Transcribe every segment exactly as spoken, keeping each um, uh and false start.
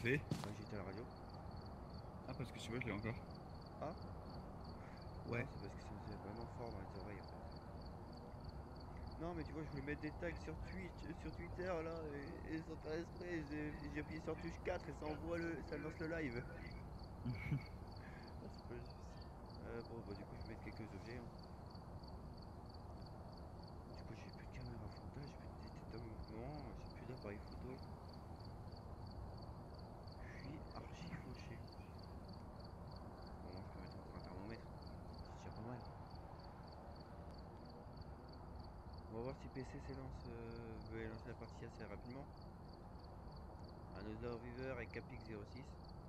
fait? Bah, j'étais à la radio. Ah, parce que tu vois, je l'ai encore. Ah Ouais. Non, c'est parce que ça me faisait vraiment fort dans les oreilles en fait. Non, mais tu vois, je voulais mettre des tags sur Twitch, euh, sur Twitter là, et, et sans faire exprès, j'ai j'ai appuyé sur touche quatre et ça envoie le, ça lance le live. Ah, c'est pas juste. Euh, bon, bah, du coup, je vais mettre quelques objets. Hein. Du coup, j'ai plus de caméra frontale, j'ai plus de détecteur de mouvement, j'ai plus d'appareil photo. Je suis archi fauché. Bon, moi, je peux mettre encore un thermomètre. C'est déjà pas mal. On va voir si P C s'élance, euh, veut lancer la partie assez rapidement. Another Viewer et Capix zéro six.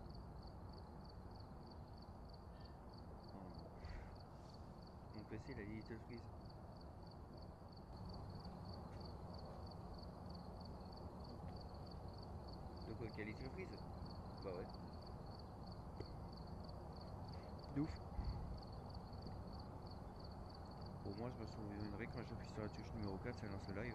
Oh non. Mon P C il a Little Freeze. De quoi qu'il y a Little Freeze? Bah ouais. De ouf. Au moins je me souviendrai quand j'appuie sur la touche numéro quatre, ça lance le live.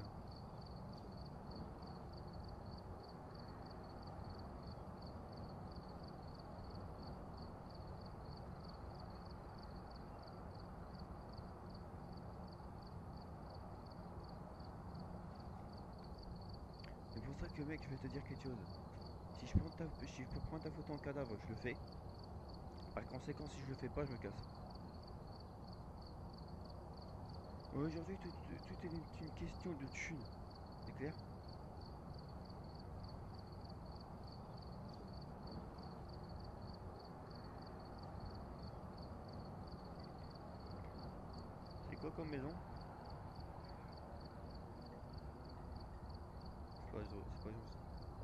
C'est pour ça que mec, je vais te dire quelque chose. Si je, prends ta, si je peux prendre ta photo en cadavre, je le fais. Par conséquent, si je le fais pas, je me casse. Aujourd'hui, tout, tout est une, une question de thune. C'est clair? C'est quoi comme maison? C'est pas, c'est pas gentil.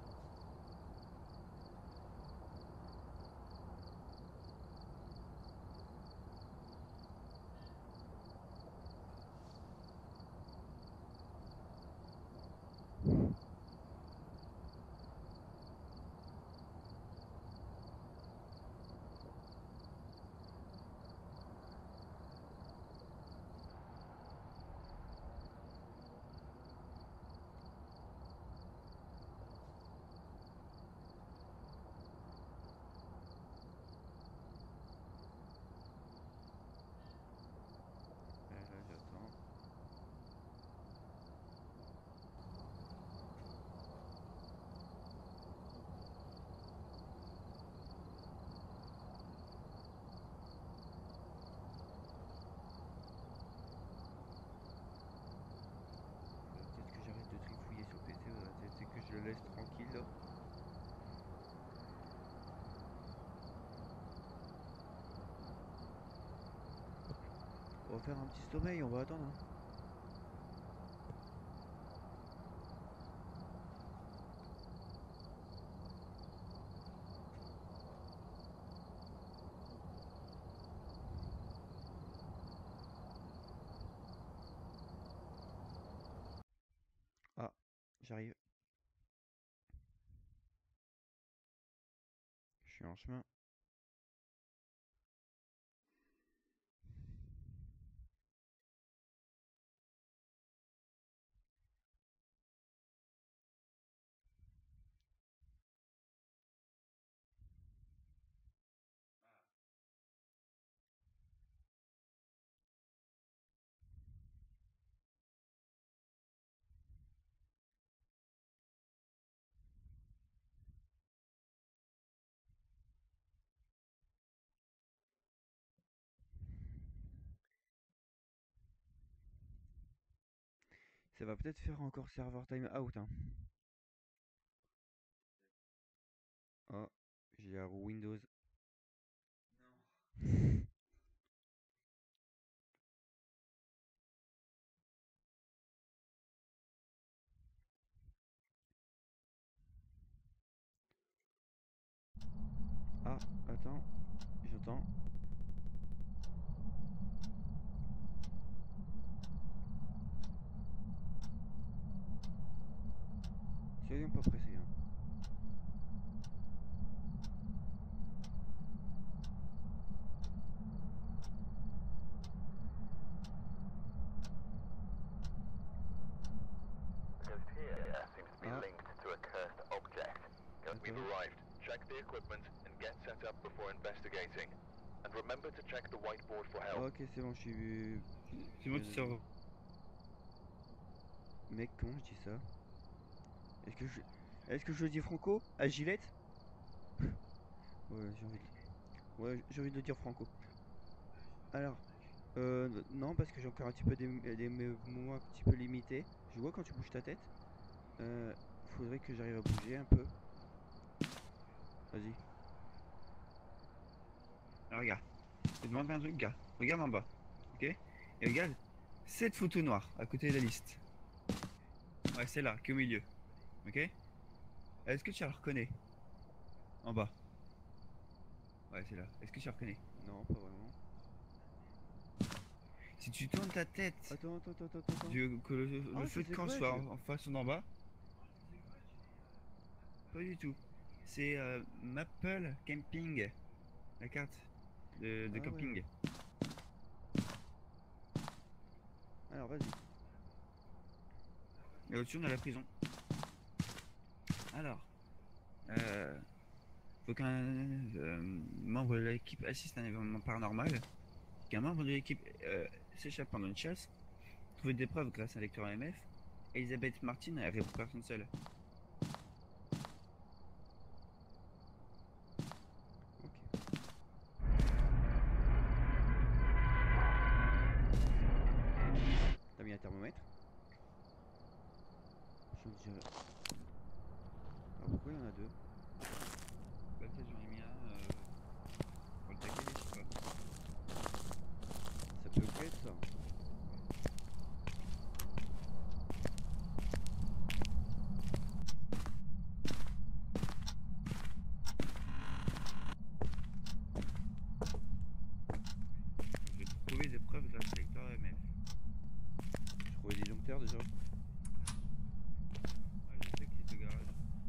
Et là, j'attends. Faudrait peut-être que j'arrête de trifouiller sur le P C, faudrait peut-être que je le laisse tranquille là. On va faire un petit sommeil, on va attendre. Hein. Ah, j'arrive. Je suis en chemin. Ça va peut-être faire encore serveur time out. Hein. Oh, j'ai un Windows. Ah, attends, j'entends. Soyons pas pressés. Hein. Ah, attends. investigating. And remember to check the whiteboard for help. Ok, c'est bon, je suis. C'est moi qui sors. Mec, comment je dis ça? Est-ce que je. Est-ce que je dis Franco? À Gillette? Ouais, j'ai envie de. Ouais, j'ai envie de dire Franco. Alors. Euh. Non, parce que j'ai encore un petit peu des, des mouvements un petit peu limités. Je vois quand tu bouges ta tête. Euh. Faudrait que j'arrive à bouger un peu. Vas-y. Alors, regarde. Je te demande un truc, gars. Regarde en bas. Ok? Et regarde cette photo noire à côté de la liste. Ouais, c'est là, qui est au milieu. Ok? Est-ce que tu la reconnais? En bas. Ouais, c'est là. Est-ce que tu la reconnais? Non, pas vraiment. Si tu tournes ta tête, Attends, attends, attends, attends. attends. tu veux que le, Ah, le feu de c'est camp quoi, soit je- en, en face ou en bas? Pas du tout. C'est euh, Maple Camping. La carte de, de Ah, camping. ouais. Alors, vas-y. Et au-dessus, on a la prison. Alors, euh, faut qu'un euh, membre de l'équipe assiste à un événement paranormal, qu'un membre de l'équipe euh, s'échappe pendant une chasse, trouver des preuves grâce à un lecteur E M F, Elisabeth Martin répond personne seule. Ok. T'as mis un thermomètre? Je dirais. Ah, pourquoi il y en a deux? Bah, peut-être j'en ai mis un euh, pour le taquet, je sais pas. Ça peut que être ça. Je vais trouver des preuves grâce à un lecteur E M F. Je trouvais des disjoncteurs déjà. Ouais, je sais qu'il est au garage.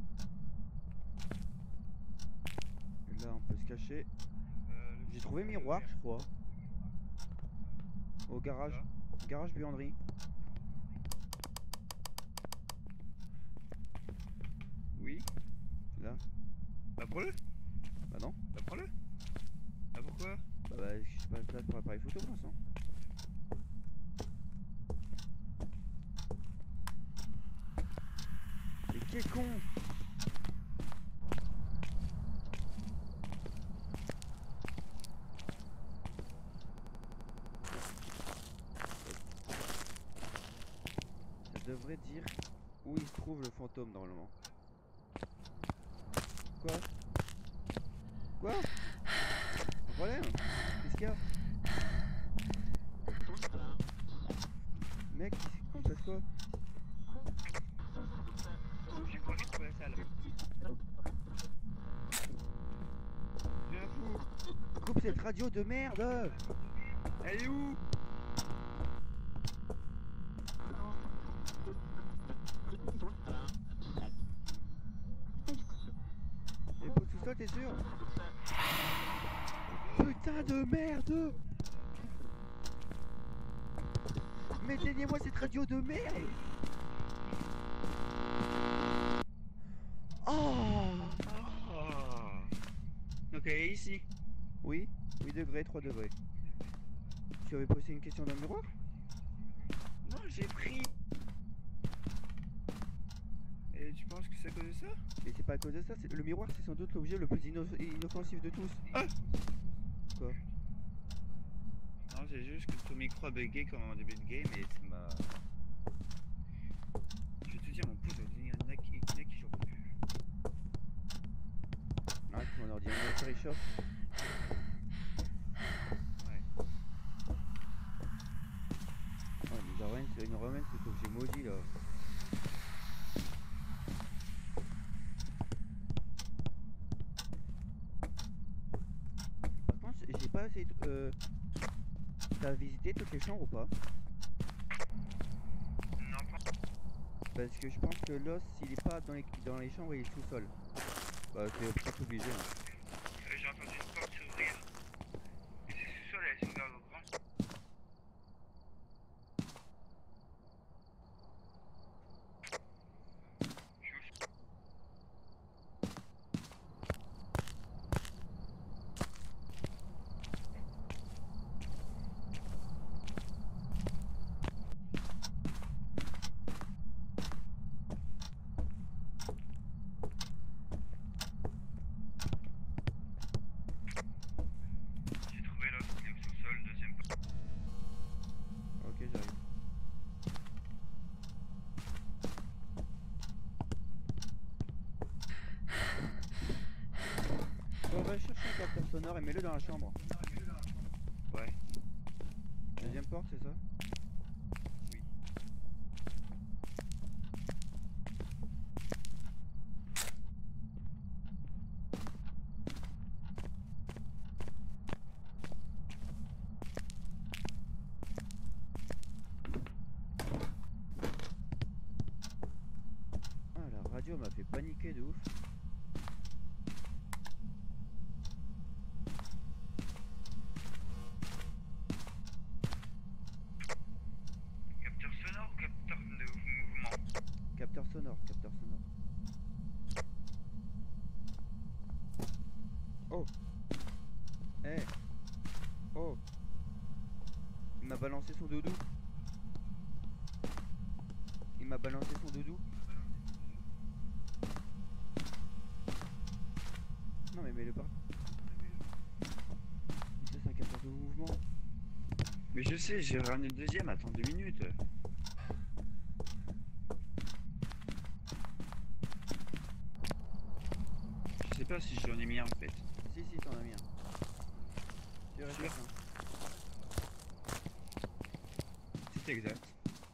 Et là, on peut se cacher. Euh, le J'ai trouvé chiffre miroir, vert. je crois. Au garage. Ça. Garage buanderie. Oui. Là. Bah prends-le. Bah non. Bah prends-le. Ah pourquoi? Bah, bah je suis pas de place pour l'appareil photo pour l'instant. Mais quel con! Ça devrait dire où il se trouve le fantôme normalement. Quoi? Quoi? Un problème? Qu'est-ce qu'il y a? Mec, il se passe quoi? J'ai pas envie de trouver la salle. Viens fou. Coupe cette radio de merde! Elle est où? Et pour tout ça, t'es sûr? Putain de merde! Mais éteignez-moi cette radio de merde! Oh! Ah. Donc elle est ici. Oui, huit degrés, trois degrés. Tu avais posé une question dans le miroir? Non, j'ai pris. Et tu penses que c'est à cause de ça? Et c'est pas à cause de ça, c'est- le miroir c'est sans doute l'objet le plus inno- inoffensif de tous. Ah. Quoi? Non, c'est juste que ton micro a bugué comme en début de game et ça m'a... Je vais te dire, mon pouce va devenir une naque et qui j'en peux plus. Ah, mon ordinateur il chauffe. Ouais. Oh, il nous ramène, il nous ramène cet objet maudit là. Par contre, j'ai pas assez. Euh... T'as visité toutes les chambres ou pas? Non, pas... Parce que je pense que l'os, s'il est pas dans les, dans les chambres, il est sous-sol. Bah, c'est peut-être obligé. Hein. Euh, j'ai entendu une porte s'ouvrir. Et c'est sous-sol, elle s'est ouverte au grand. et mets-le dans la chambre. Ouais. Deuxième porte, c'est ça? Oui. Ah, la radio m'a fait paniquer de ouf. Capteur sonore ou capteur de mouvement? Capteur sonore, capteur sonore. Oh. Eh. Oh. Il m'a balancé son doudou. Il m'a balancé son doudou. Non mais mets-le pas. Ça c'est un capteur de mouvement. Mais je sais, j'ai ramené le deuxième, attends deux minutes. Je sais pas si j'en ai mis un en fait. Si si t'en as mis un. Tu restes Sûr. certain. C'est exact.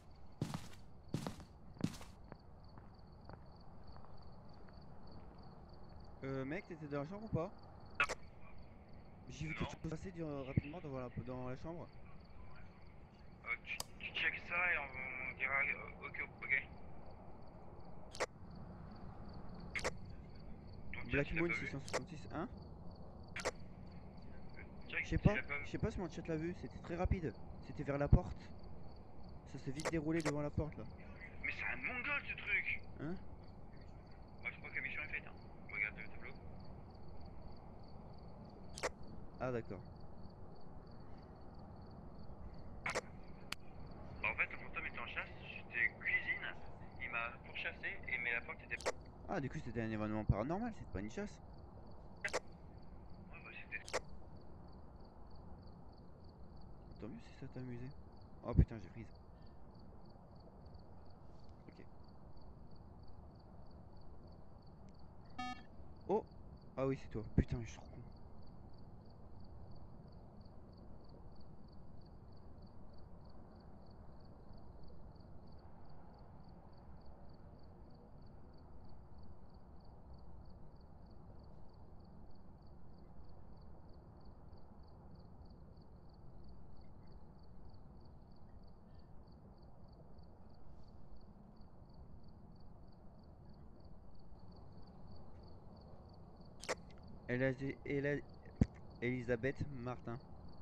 Euh mec, t'étais dans la chambre ou pas? J'ai vu quelque chose passer euh, rapidement dans la, dans la chambre. Euh, tu, tu check ça et on, on dira euh, ok, ok. Ton chat, Black tu l'as Moon pas vu? six cent soixante-six, hein? Check Je sais si pas, tu l'as pas je vu. sais pas si mon chat l'a vu, c'était très rapide. C'était vers la porte. Ça s'est vite déroulé devant la porte là. Mais c'est un mongol ce truc. Hein? Moi je crois que la mission est faite. Hein. Regarde le tableau. Ah d'accord. Bah, en fait, le fantôme était en chasse, j'étais cuisine, il m'a pourchassé et mais la porte était. Ah du coup c'était un événement paranormal, c'était pas une chasse. Ouais, bah c'était. Tant mieux si ça t'a amusé. Oh putain j'ai prise. Ok. Oh. Ah oui c'est toi. Putain je suis trop con. Elle a, elle a... Elisabeth Martin.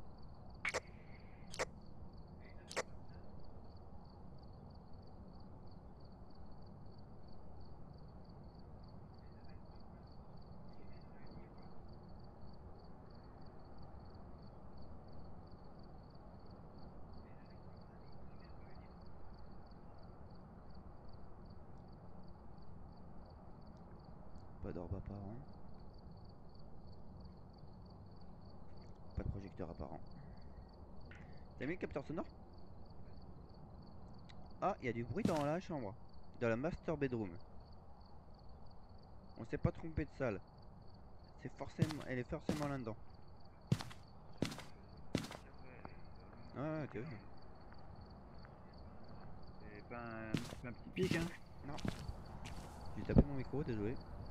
Pas d'orbe apparent. Pas de projecteur apparent. T'as mis le capteur sonore? Ah, il y a du bruit dans la chambre. Dans la master bedroom. On s'est pas trompé de salle. C'est forcément... Elle est forcément là-dedans. Ouais, ouais, ok, ok. C'est pas un, c'est pas un petit pic, hein. Non. J'ai tapé mon micro, désolé.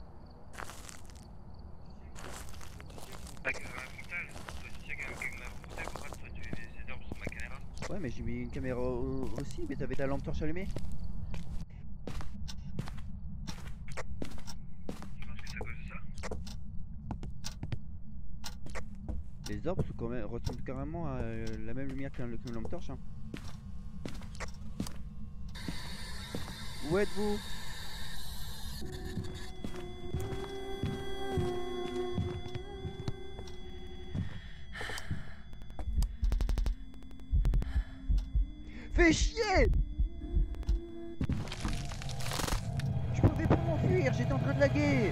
Pas que un frontal. Toi, tu sais qu'avec ma frontale, pour toi, tu fais des orbes sur ma caméra. Ouais, mais j'ai mis une caméra au- aussi, mais t'avais ta lampe torche allumée. Je pense que c'est à cause de ça. Les orbes sont quand même, ressemblent carrément à euh, la même lumière qu'une qu'une lampe torche. Hein. Où êtes-vous? Fais chier! Je pouvais pas m'enfuir, j'étais en train de laguer!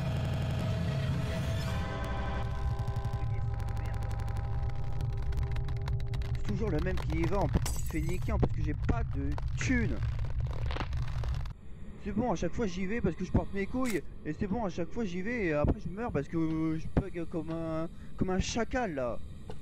C'est toujours le même qui y va, en plus qui se fait niquer en plus que j'ai pas de thunes! C'est bon, à chaque fois j'y vais parce que je porte mes couilles. Et c'est bon, à chaque fois j'y vais et après je meurs parce que je bug comme un, comme un chacal là.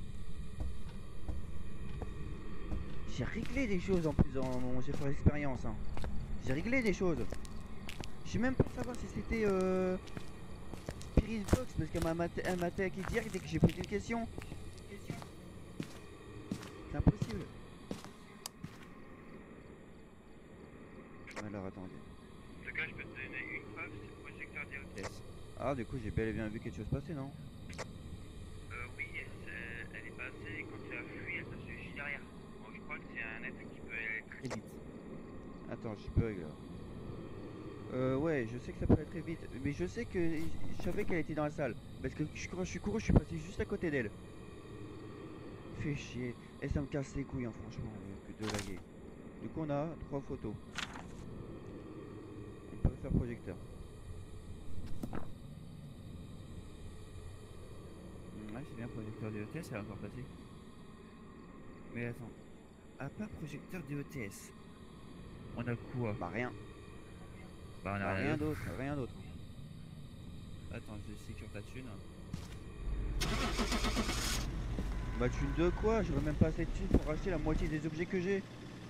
J'ai réglé des choses en plus dans mon GeForce Experience. Hein. J'ai réglé des choses. Je sais même pas savoir si c'était euh, Spirit Box parce qu'elle m'a elle m'a attaqué direct dès que j'ai posé une question. C'est impossible. Alors attendez. En tout cas, je peux te donner une preuve, c'est le projecteur D O T S. Ah, du coup, j'ai bel et bien vu quelque chose passer, non? Euh, oui, elle, s'est- elle est passée et quand tu as fui, elle t'a suivi juste derrière. Bon, je crois que c'est un être qui peut aller très vite. Attends, je bug là. Euh, ouais, je sais que ça peut aller très vite, mais je sais que je savais qu'elle était dans la salle. Parce que je- quand je suis couru, je suis passé juste à côté d'elle. Fait chier. Et ça me casse les couilles, hein, franchement, euh, que de laguer. Du coup, on a trois photos. On peut faire projecteur. Ouais, c'est bien projecteur D O T S, elle est encore passée. Mais attends, à part projecteur D O T S, on a quoi? Bah, rien. Bah, on a Bah, rien rien d'autre. d'autre, rien d'autre. Attends, je sécure ta thune. Bah, thune de quoi? J'aurais même pas assez de thunes pour acheter la moitié des objets que j'ai.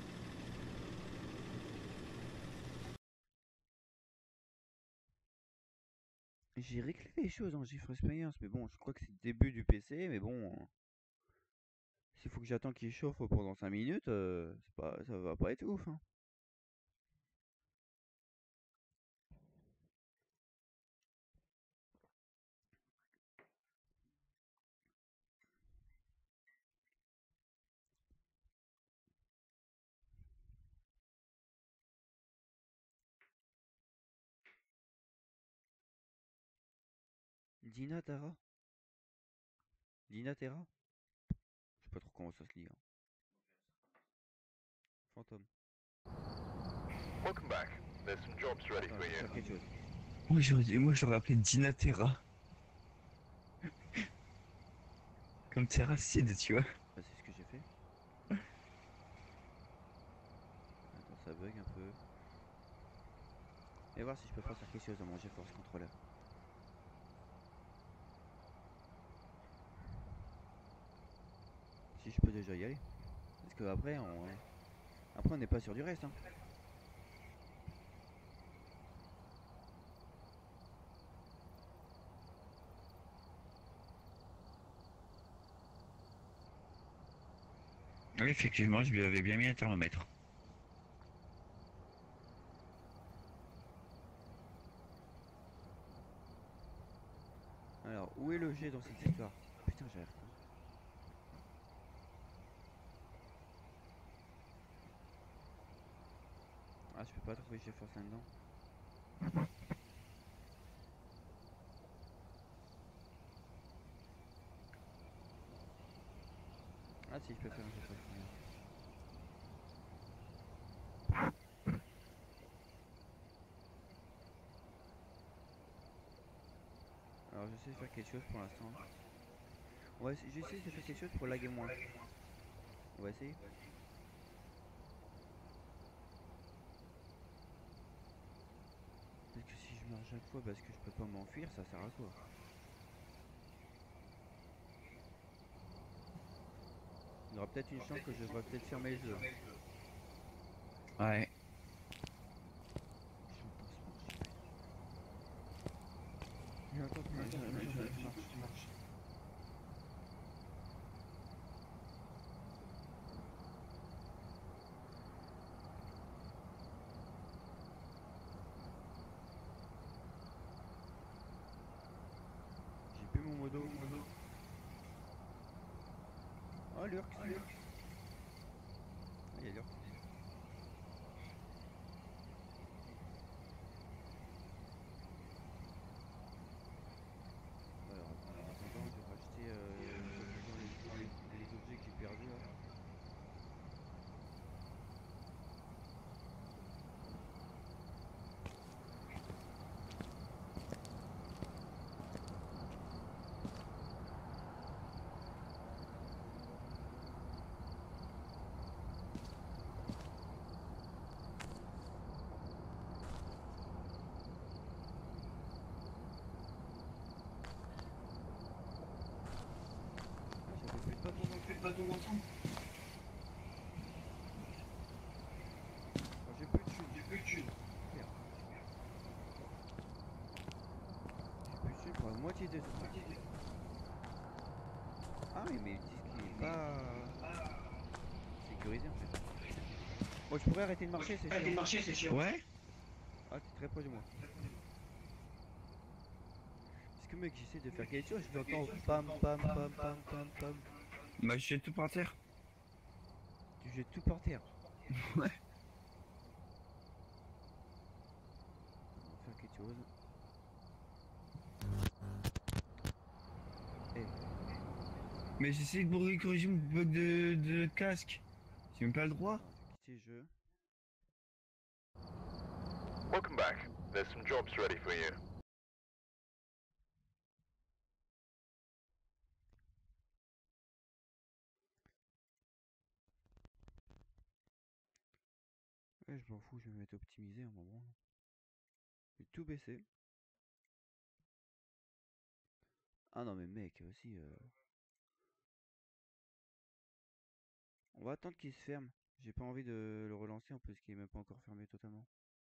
J'ai réglé les choses en GeForce Experience, mais bon, je crois que c'est le début du P C, mais bon. S'il faut que j'attends qu'il chauffe pendant cinq minutes, euh, c'est pas, ça va pas être ouf. Hein. Dinatara Dinatera Je sais pas trop comment ça se lit. Hein. Fantôme. Welcome back. There's some jobs ready Attends, for je vais you. faire quelque chose. Moi, j'aurais, moi, j'aurais appelé Dinatera. Comme Terracide, tu vois. Bah, c'est ce que j'ai fait. Attends, ça bug un peu. Et voir si je peux faire quelque chose dans mon GeForce Controller. Si je peux déjà y aller. Parce que après, on, après on n'est pas sûr du reste. Hein. Oui, effectivement, je lui avais bien mis un thermomètre. Alors, où est le G dans cette histoire? Putain, j'ai l'air con. Ah, je peux pas trouver GeForce là-dedans. Ah si, je peux faire un GeForce Controller. Alors, j'essaie de faire quelque chose pour l'instant. On va essayer, j'essaie de faire quelque chose pour laguer moins. On va essayer. Parce que si je meurs à chaque fois parce que je peux pas m'enfuir, ça sert à quoi? Il y aura peut-être une chance que je devrais peut-être fermer le jeu. Ouais. J'entends ce marche. J'entends ce marche. J'ai plus mon modo. Oh l'urx. Ah, il y a l'urx. Alors, en attendant, je vais racheter euh, dans les, les, les objets que j'ai perdus là. pas tout ensemble. Oh, j'ai plus de thunes. J'ai plus de thunes. Merde. J'ai plus de thunes pour la moitié des autres. Ah oui, mais ils disent qu'il est pas sécurisé en fait. Bon, je pourrais arrêter de marcher, c'est Arrêtez de chiant. marcher, c'est chiant. Ouais. Ah, t'es très proche de moi. Parce que mec, j'essaie de faire quelque chose, je l'entends pam pam pam pam pam pam. Bah, je jette tout par terre. Tu jettes tout par terre. Ouais. On va faire quelque chose. Eh, Mais j'essaie de corriger mon bug de, de casque. J'ai même pas le droit. attends, je vais quitter le jeu. Welcome back. There's some jobs ready for you. Ouais, je m'en fous, je vais me mettre optimisé un moment. Je vais tout baisser. Ah non mais mec aussi euh... on va attendre qu'il se ferme. J'ai pas envie de le relancer en plus qu'il est même pas encore fermé totalement.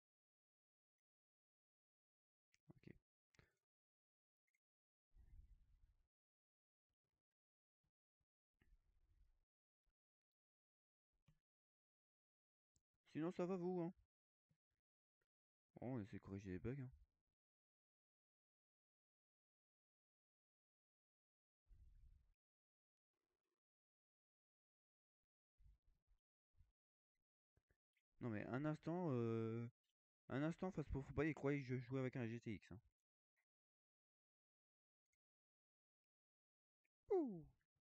Ok. Sinon ça va vous hein. Bon, on essaie de corriger les bugs hein. Non mais un instant euh... un instant face pour football il croyait que je jouais avec un G T X hein. Ouh.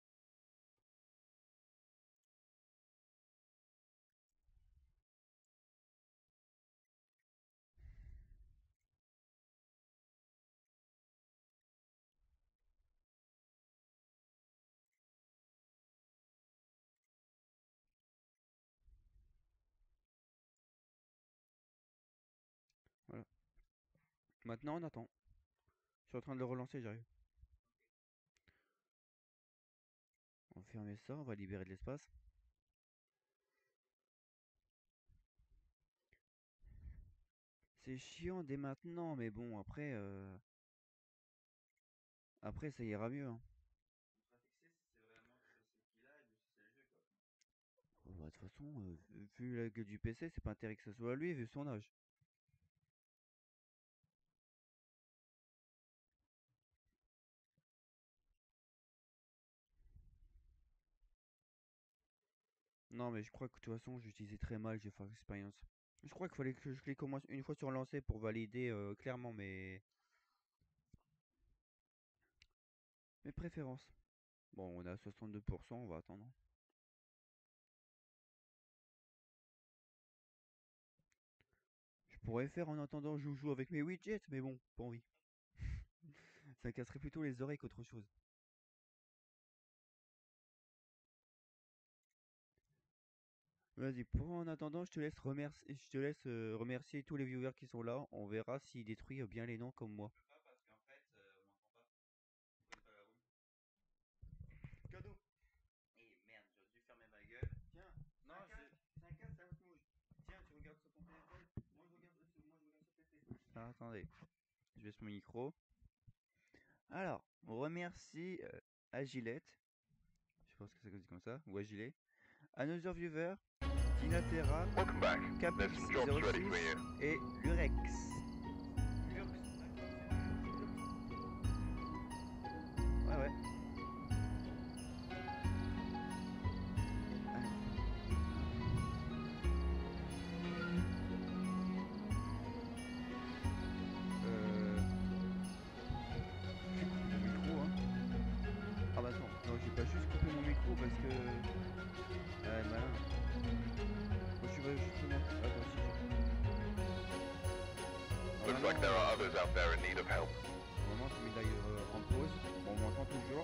Voilà. Maintenant on attend. Je suis en train de le relancer, j'arrive. On va fermer ça, on va libérer de l'espace. C'est chiant dès maintenant, mais bon, après, euh... après ça ira mieux. Hein. Oh, bah, de toute façon, euh, vu la gueule du P C, c'est pas intérêt que ça soit lui, vu son âge. Non, mais je crois que de toute façon, j'utilisais très mal, j'ai fait l'expérience. Je crois qu'il fallait que je clique au moins une fois sur lancer pour valider euh, clairement mes... mes préférences. Bon, on est à soixante-deux pour cent, on va attendre. Je pourrais faire en attendant joujou avec mes widgets, mais bon, pas envie. Ça casserait plutôt les oreilles qu'autre chose. Vas-y, pour en attendant, je te laisse remercier, je te laisse euh, remercier tous les viewers qui sont là. On verra s'il détruit euh, bien les noms comme moi. Cadeau. Eh merde, j'aurais dû fermer ma gueule. Tiens, non, c'est un casque, ça me touche. Tiens, tu regardes sur ton téléphone. Moi je regarde sur, moi, je regarde sur P C. Ah, attendez, je baisse mon micro. Alors, on remercie euh, Agilette. Je pense que ça se dit comme ça, ou Agilet. Another Viewer, Dinaterra, Welcome back. There's some jobs ready for Capix you. et Lurex. Ouais, ouais. Alors. Euh... J'ai coupé mon micro, hein. Ah bah attends, non, j'ai pas juste coupé mon micro parce que... Ouais, malin. Moi, je vais justement... Attends, si j'ai... Looks like there are others out there in need of help. Normalement, je mets d'ailleurs euh, en pause. Bon, on m'entend toujours.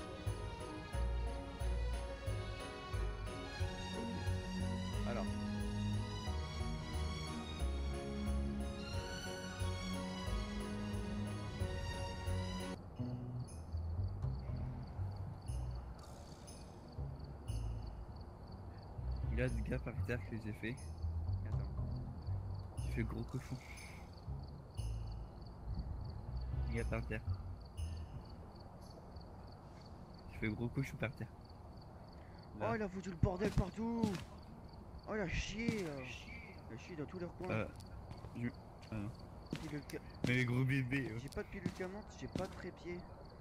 Ok. Alors. Il y a des gars par terre que j'ai fait. Attends. J'ai fait gros cochon. Il y a par terre. J'ai fait gros cochon par terre. Là. Oh, il a foutu le bordel partout. Oh, il a chié là. Il a chié dans tous les recoins. Euh, je... ah non. Pilule ca- Mais gros bébé. euh. J'ai pas de pilule calmante, j'ai pas de trépied.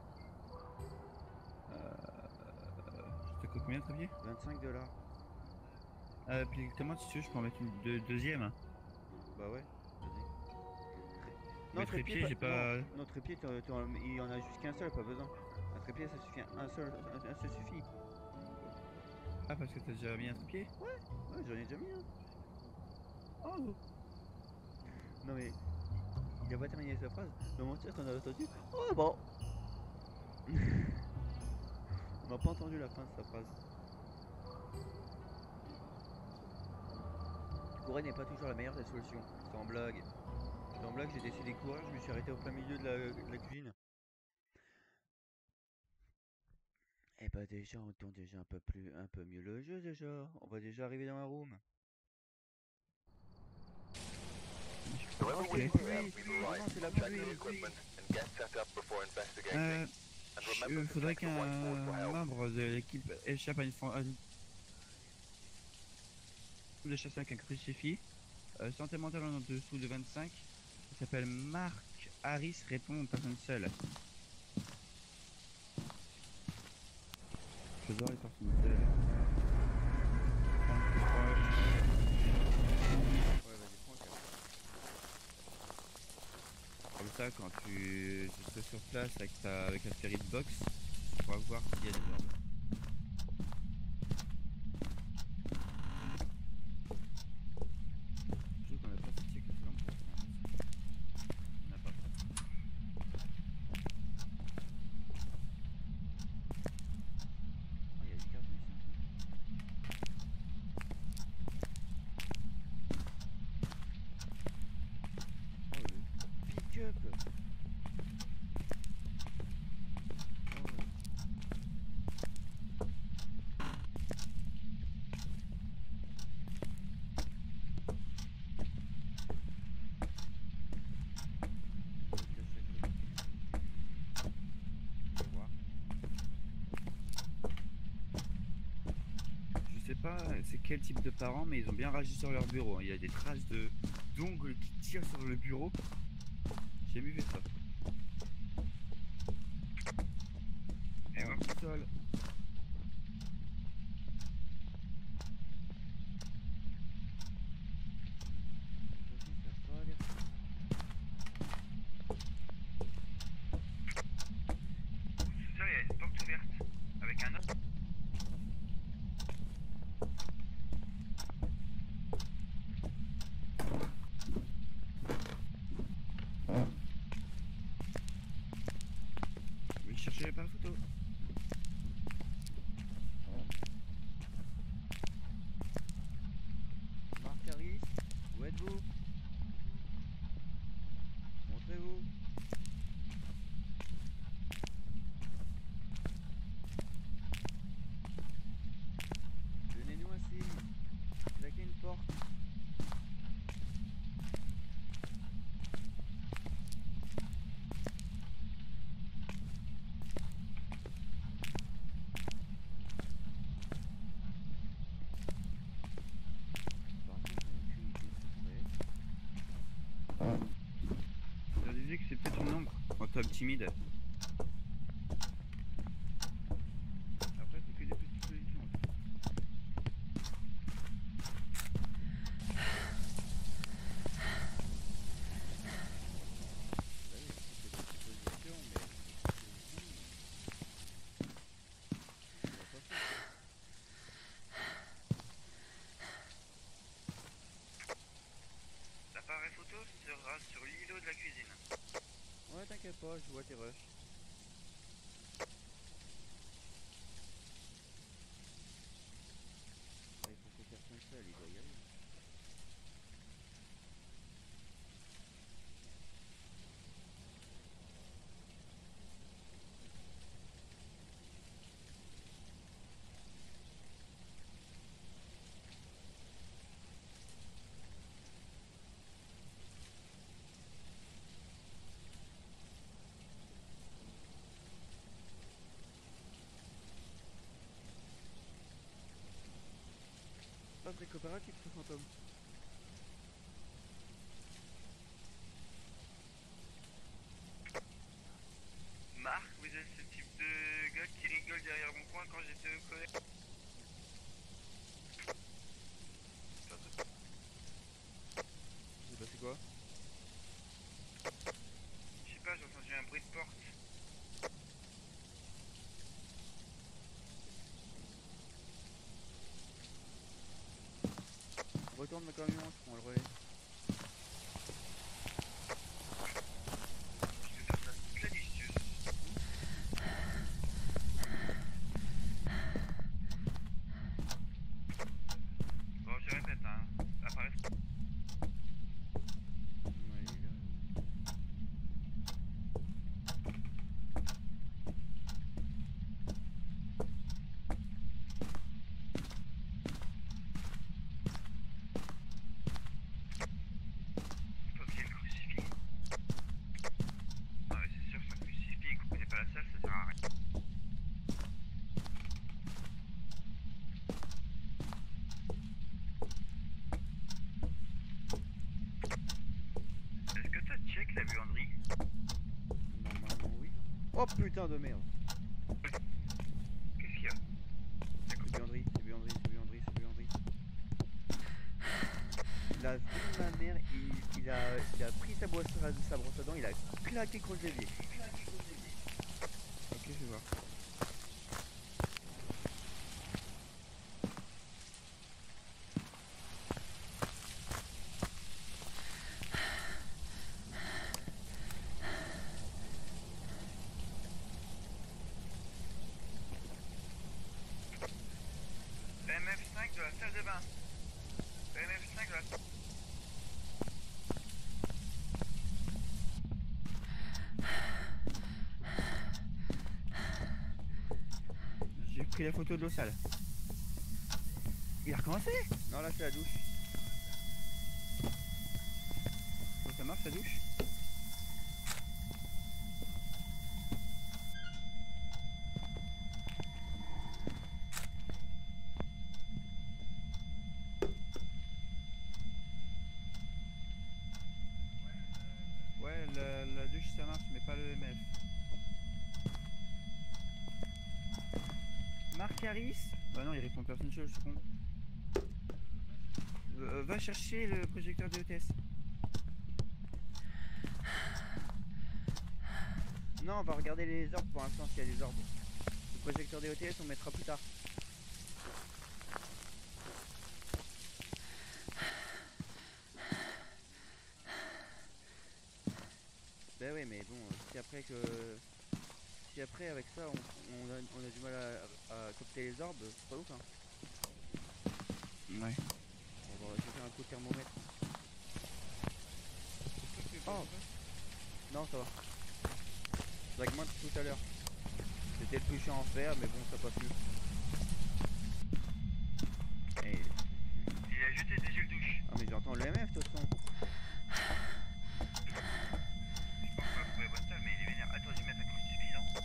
Euh... Ça coûte combien trépied? vingt-cinq dollars. Euh, puis comment si tu veux, je peux en mettre une deux- deuxième. hein. Bah ouais, vas-y. Mais trépied, j'ai pas- Non, non, trépied, t'en- t'en- il y en a juste qu'un seul, pas besoin. Un trépied, ça suffit. Un seul, un, un seul suffit. Ah, parce que t'as déjà mis un trépied? Ouais, j'en ai déjà mis un. Oh. Non mais, il a pas terminé sa phrase. Non, mentir, t'en as entendu. Oh bon. On n'a pas entendu la fin de sa phrase. Courir n'est pas toujours la meilleure des solutions. C'est en blague. C'est en blague, j'ai décidé de courir, je me suis arrêté au plein milieu de la, de la cuisine. Et bah déjà, on tourne déjà un peu plus, un peu mieux le jeu déjà. On va déjà arriver dans la room. Whoever Ok. was Oui, here, oui, we've oui, arrived. non, c'est la Check pluie. the equipment and get set up before investigating. Euh, And il remember to faudrait check the whiteboard for qu'un help. membre de l'équipe échappe à une, fran- à une... de chasse avec un crucifix. Euh, santé mentale en dessous de vingt-cinq. Il s'appelle Mark Harris, répond aux personnes seules. J'adore les personnes seules. Ouais, vas-y, prends le cas. Comme ça, quand tu seras sur place avec, ta, avec la série de box, tu pourras voir s'il y a des ordres. Je trouve qu'on a pas sorti avec les lampes. On n'a pas. Ah, il y a des cartes ici. Oh, le pick-up. Oh. Je sais pas c'est quel type de parents, mais ils ont bien réagi sur leur bureau. hein. Il y a des traces de d'ongles qui tirent sur le bureau. J'ai jamais vu ça. Et voir le sol. Vas-y, ça va aller. Sous-sol, il y a une porte ouverte avec un autre. Je vais chercher les photo. Marc Harris, où êtes-vous? Montrez-vous. Donnez-nous un signe. Claquez une porte. Par contre, j'en ai aucune idée de ce qu'on va être. Je disais que c'est peut-être une ombre. Fantôme timide. Après, c'est que des petites solutions. Bah oui, c'est des suppositions, mais c'est des suppositions. On va pas faire. L'appareil photo sera sur l'îlot de la cuisine. Ouais, t'inquiète pas, je vois tes rushs. Ah, il faut que personne seul, il doit y aller. très coopératif ce fantôme. Marc, vous êtes ce type de gars qui rigole derrière mon coin quand j'étais au collège. C'est passé quoi? Je sais pas, j'ai entendu un bruit de porte. Retourne le camion, je prends le relais. Je vais faire ça toute la nuit, si tu veux. Bon, je répète, hein. Apparaît. Ouais, il est là. Ok, le crucifix. Ah ouais, c'est sûr, c'est un crucifix, vous connaissez pas la salle, ça sert à rien. Est-ce que t'as check la buanderie? Normalement oui. Oh putain de merde. Qu'est-ce qu'il y a? C'est buanderie, c'est buanderie, c'est buanderie, c'est buanderie. La vie de ma mère, il, il, a, il a pris sa brosse, sa brosse à dents, il a claqué contre le levier. Ok, je vais voir. M F cinq de la salle de bain. M F cinq de la salle. J'ai pris la photo de l'eau sale. Il a recommencé. Non là c'est la douche. Bon, ça marche la douche. Ouais, la, la douche ça marche, mais pas le M F. Marc Harris. Bah non, il répond personne seul, je suis con. Euh, va chercher le projecteur de E T S. Non, on va regarder les orbes pour l'instant s'il y a des orbes. Le projecteur des O T S on mettra plus tard. Ben oui mais bon, si après que... Si après avec ça on, on, a, on a du mal à, à capter les orbes, c'est pas ouf hein. Ouais. On va chercher un coup de thermomètre. Oh. Non ça va. Vaguement tout à l'heure. C'était le plus chiant à faire mais bon ça passe mieux. Et... Il a jeté des gels douche. Ah mais j'entends le M F de toute façon. Je pense pas trouver la bonne salle, mais il est vénère. Attends, je vais mettre un crucifix, non?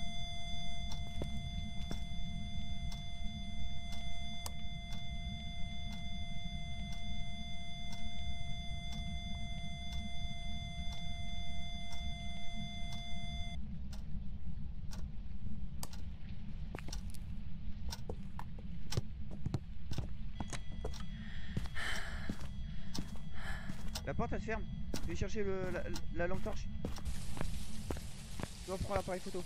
La porte elle se ferme. Je vais chercher le, la, la lampe torche. Toi prends l'appareil photo.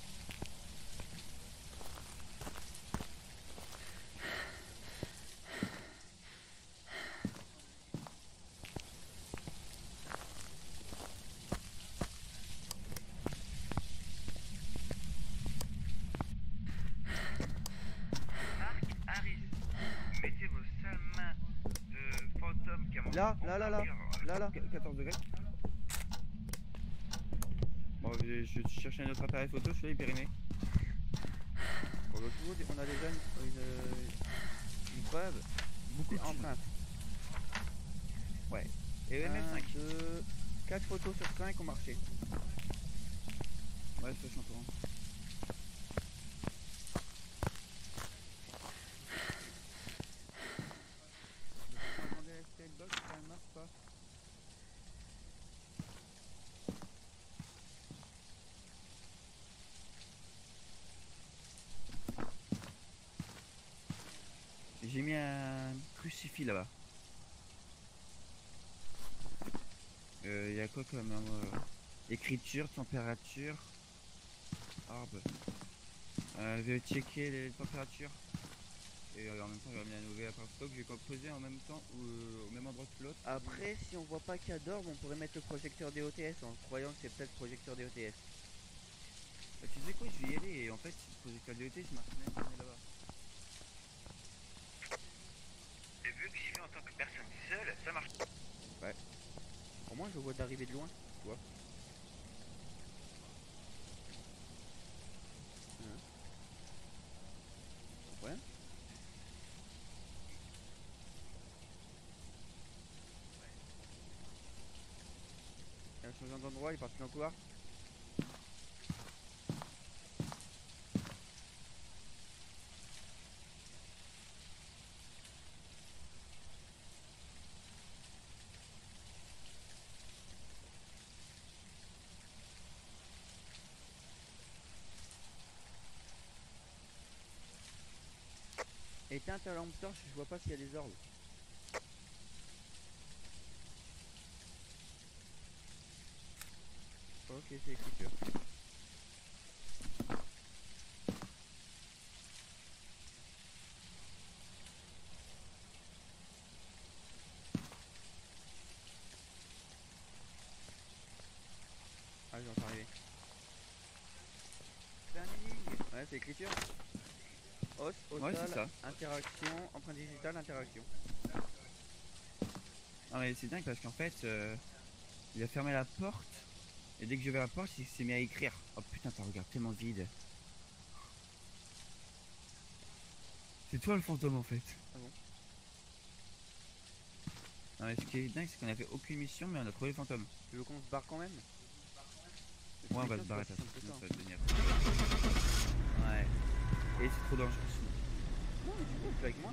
Marc Harris, mettez vos sales mains de fantôme qui a mangé Là, un là, là, là. hamburger. Là là. quatorze degrés. Bon, je je vais chercher un autre appareil photo, je suis là, il est périmé. Pour le coup, on a déjà une, une, une preuve. Beaucoup C'est de empreinte. Ouais. Et M F cinq. un, deux, quatre photos sur cinq ont marché. Ouais, ça je suis en courant. J'ai mis un crucifix là-bas. Il euh, y a quoi comme euh, écriture, température, arbre. Euh, je vais checker les températures. Et euh, en même temps, je vais ramener un nouvel appareil photo que je vais poser en même temps ou euh, au même endroit que l'autre. Après, si on voit pas qu'il y a d'orbe, on pourrait mettre le projecteur D O T S en croyant que c'est peut-être le projecteur D O T S. Bah, tu sais quoi, je vais y aller et en fait, le projecteur D O T S marche même quand on est là-bas. Et vu que j'y vais en tant que personne seule, ça marche. Ouais. Au moins, je vois d'arriver de loin, tu vois. Hein. Ouais. Il a changé d'endroit, il est parti dans le couloir. Éteins ta lampe torche, je vois pas s'il y a des orbes. Ok, c'est écriture. Ah, je vais en arriver. Ouais, c'est écriture. Os, os, Ouais, c'est ça. interaction, empreinte digitale, interaction. Non mais c'est dingue parce qu'en fait, euh, il a fermé la porte et dès que je vais à la porte, il s'est mis à écrire. Oh putain, ça regarde tellement vide. C'est toi le fantôme en fait. Ah bon? Non mais ce qui est dingue, c'est qu'on a fait aucune mission, mais on a trouvé le fantôme. Tu veux qu'on se barre quand même? Ouais, on va se barrer, ça c'est sinon ça. ça va devenir. Ouais. Et c'est trop dangereux sinon. Non, mais tu peux, fais avec moi.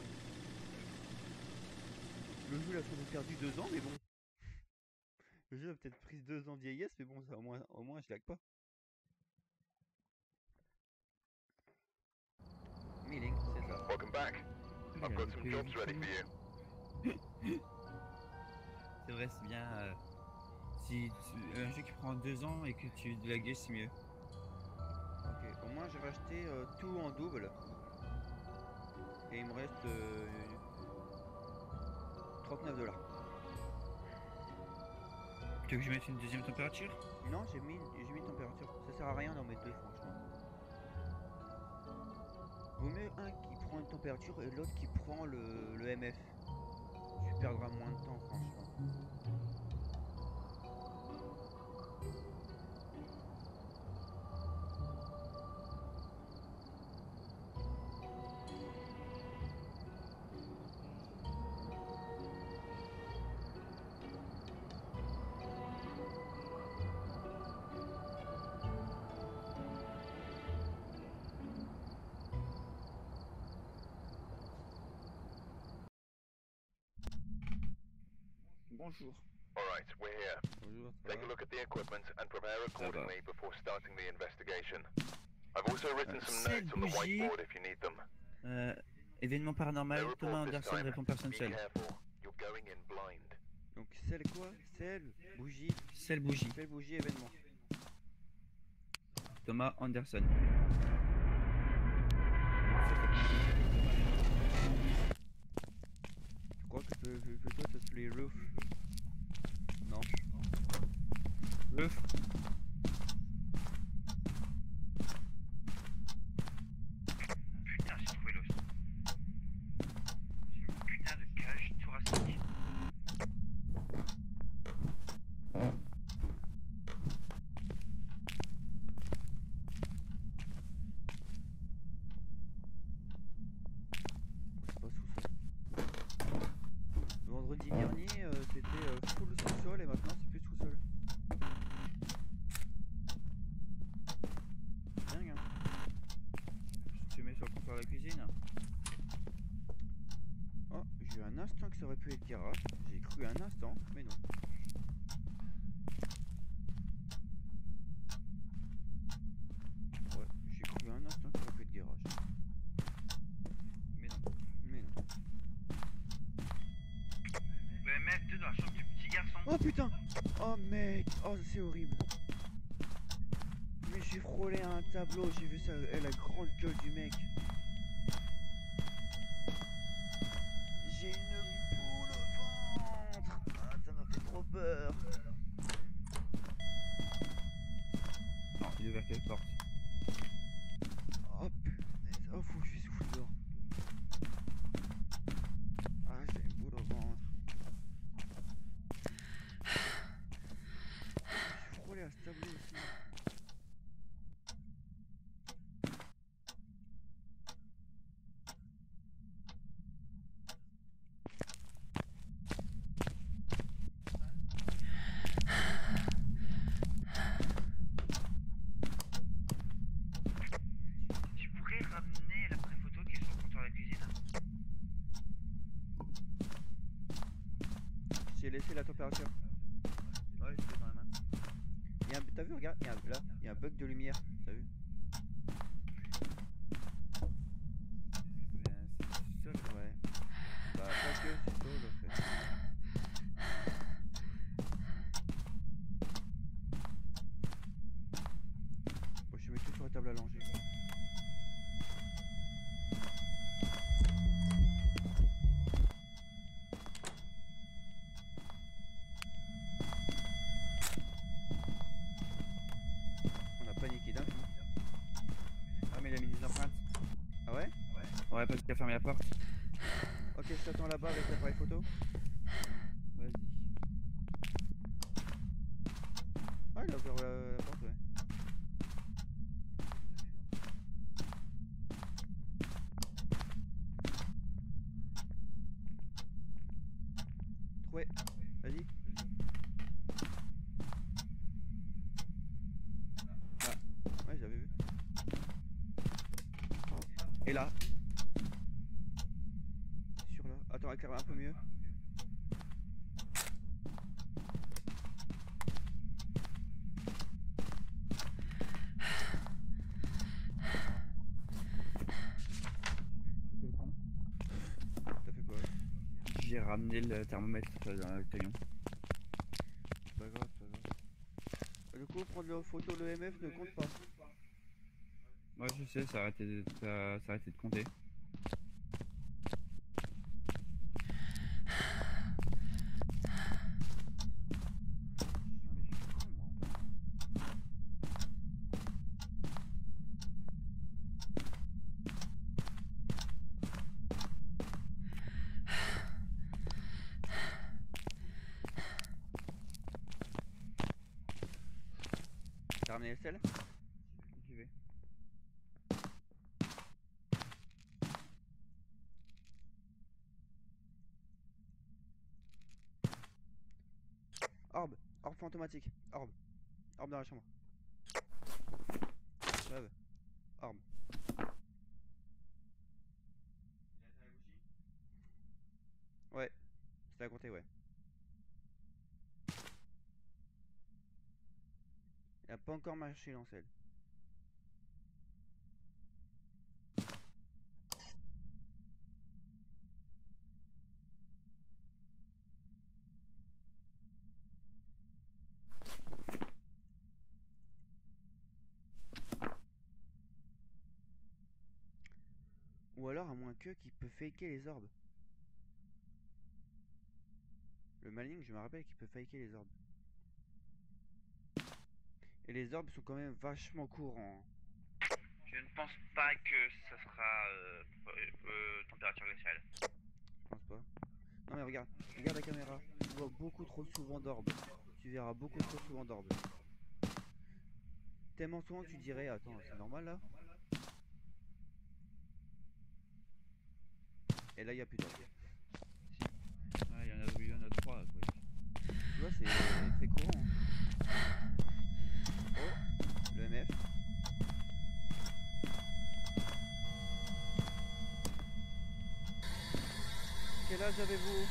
Le jeu, il a sans doute perdu deux ans, mais bon. Le jeu a peut-être pris deux ans de vieillesse, mais bon, ça, au moins, au moins, je lag pas. Milling, c'est ça. Welcome back. I've got some jobs ready for you. C'est vrai, c'est bien. Euh, si tu, un jeu qui prend deux ans et que tu lagues, c'est mieux. Ok, au moins j'ai racheté euh, tout en double. Et il me reste euh, trente-neuf dollars. Tu veux que je mette une deuxième température? Non, j'ai mis, j'ai mis température. Ça sert à rien d'en mettre deux, franchement. Vaut mieux un qui prend une température et l'autre qui prend le, le M F. Tu perdras moins de temps, franchement. Bonjour. Alright, we're here. Bonjour, ça Take va? a look at the equipment and prepare accordingly before starting the investigation. I've also written some Cette notes on the bougie. whiteboard if you need them. Euh, événement No paranormal, report Thomas this Anderson time. répond personne Be seule. careful. You're going in blind. Donc sel quoi? Sel, bougie, Seule bougie, sel, bougie, événement. Thomas Anderson. Je crois que, que, que toi ça s'appelait Roof. Non. Roof. Putain, j'ai trouvé l'os. J'ai une putain de cage thoracique. Pas sous-sol. Vendredi dernier euh, c'était euh, full sous-sol et maintenant c'est plus sous-sol. Dingue hein. Tu mets sur le comptoir de la cuisine. Oh, j'ai eu un instant que ça aurait pu être garage. J'ai cru un instant, mais non. Ouais, j'ai cru un instant que ça aurait pu être garage. Mais non. Mais non. Oh putain. Oh mec. Oh c'est horrible. Mais j'ai frôlé à un tableau, j'ai vu ça, eh, la grande gueule du mec. J'ai une boule au ventre. Ah, ça m'a fait trop peur. Non, il est ouvert quelle porte? Oh punaise. Oh faut que je souffle dehors. Ah j'ai une boule au ventre. J'ai frôlé à ce tableau aussi. Tu pourrais ramener l'appareil photo qui est sur le comptoir de la cuisine? J'ai laissé la température. Ouais, c'est dans la main. Il y a un- T'as vu, regarde, il y a, un- là, il y a un bug de lumière. T'as vu? C'est seul. Ouais. Bah pas que, c'est tôt en fait. Bon, je mets tout sur la table à langer. On a paniqué d'un coup. Ah, mais il a mis des empreintes. Ah ouais? Ouais, parce qu'il a fermé la porte. Ok, je t'attends là-bas avec l'appareil photo. Vas-y. Ah, il a ouvert la, la porte, ouais. Ouais, vas-y. Ah, ouais, j'avais vu. Et là, Sur là. Attends, éclaire un peu mieux. T'as fait quoi? j'ai ramené le thermomètre euh, dans le camion. C'est pas grave, c'est pas grave. Du coup, prendre la photo de l'E M F ne compte pas. Ouais, je sais, ça a arrêté de, ça, ça a arrêté de compter. Non, mais je suis con, moi. T'as ramené les sels? J'y vais. Orbe, orbe fantomatique, orbe, orbe dans la chambre. Rêve, orbe. Ouais, c'est à compter, ouais. Il a pas encore marché l'ancel. Ou alors à moins que qui peut faker les orbes. Le maligne, je me rappelle qu'il peut faker les orbes. Et les orbes sont quand même vachement courants. Hein. Je ne pense pas que ça sera euh, euh, température glaciale. Je pense pas. Non mais regarde, regarde la caméra. Tu vois beaucoup trop souvent d'orbes. Tu verras beaucoup trop souvent d'orbes. Tellement souvent tu dirais, attends, c'est normal là? Et là il n'y a plus d'orbes. Ouais, il y en a, il y en a trois, quoi. Tu vois, c'est très courant. Hein. Oh, le M F. Quel âge avez-vous?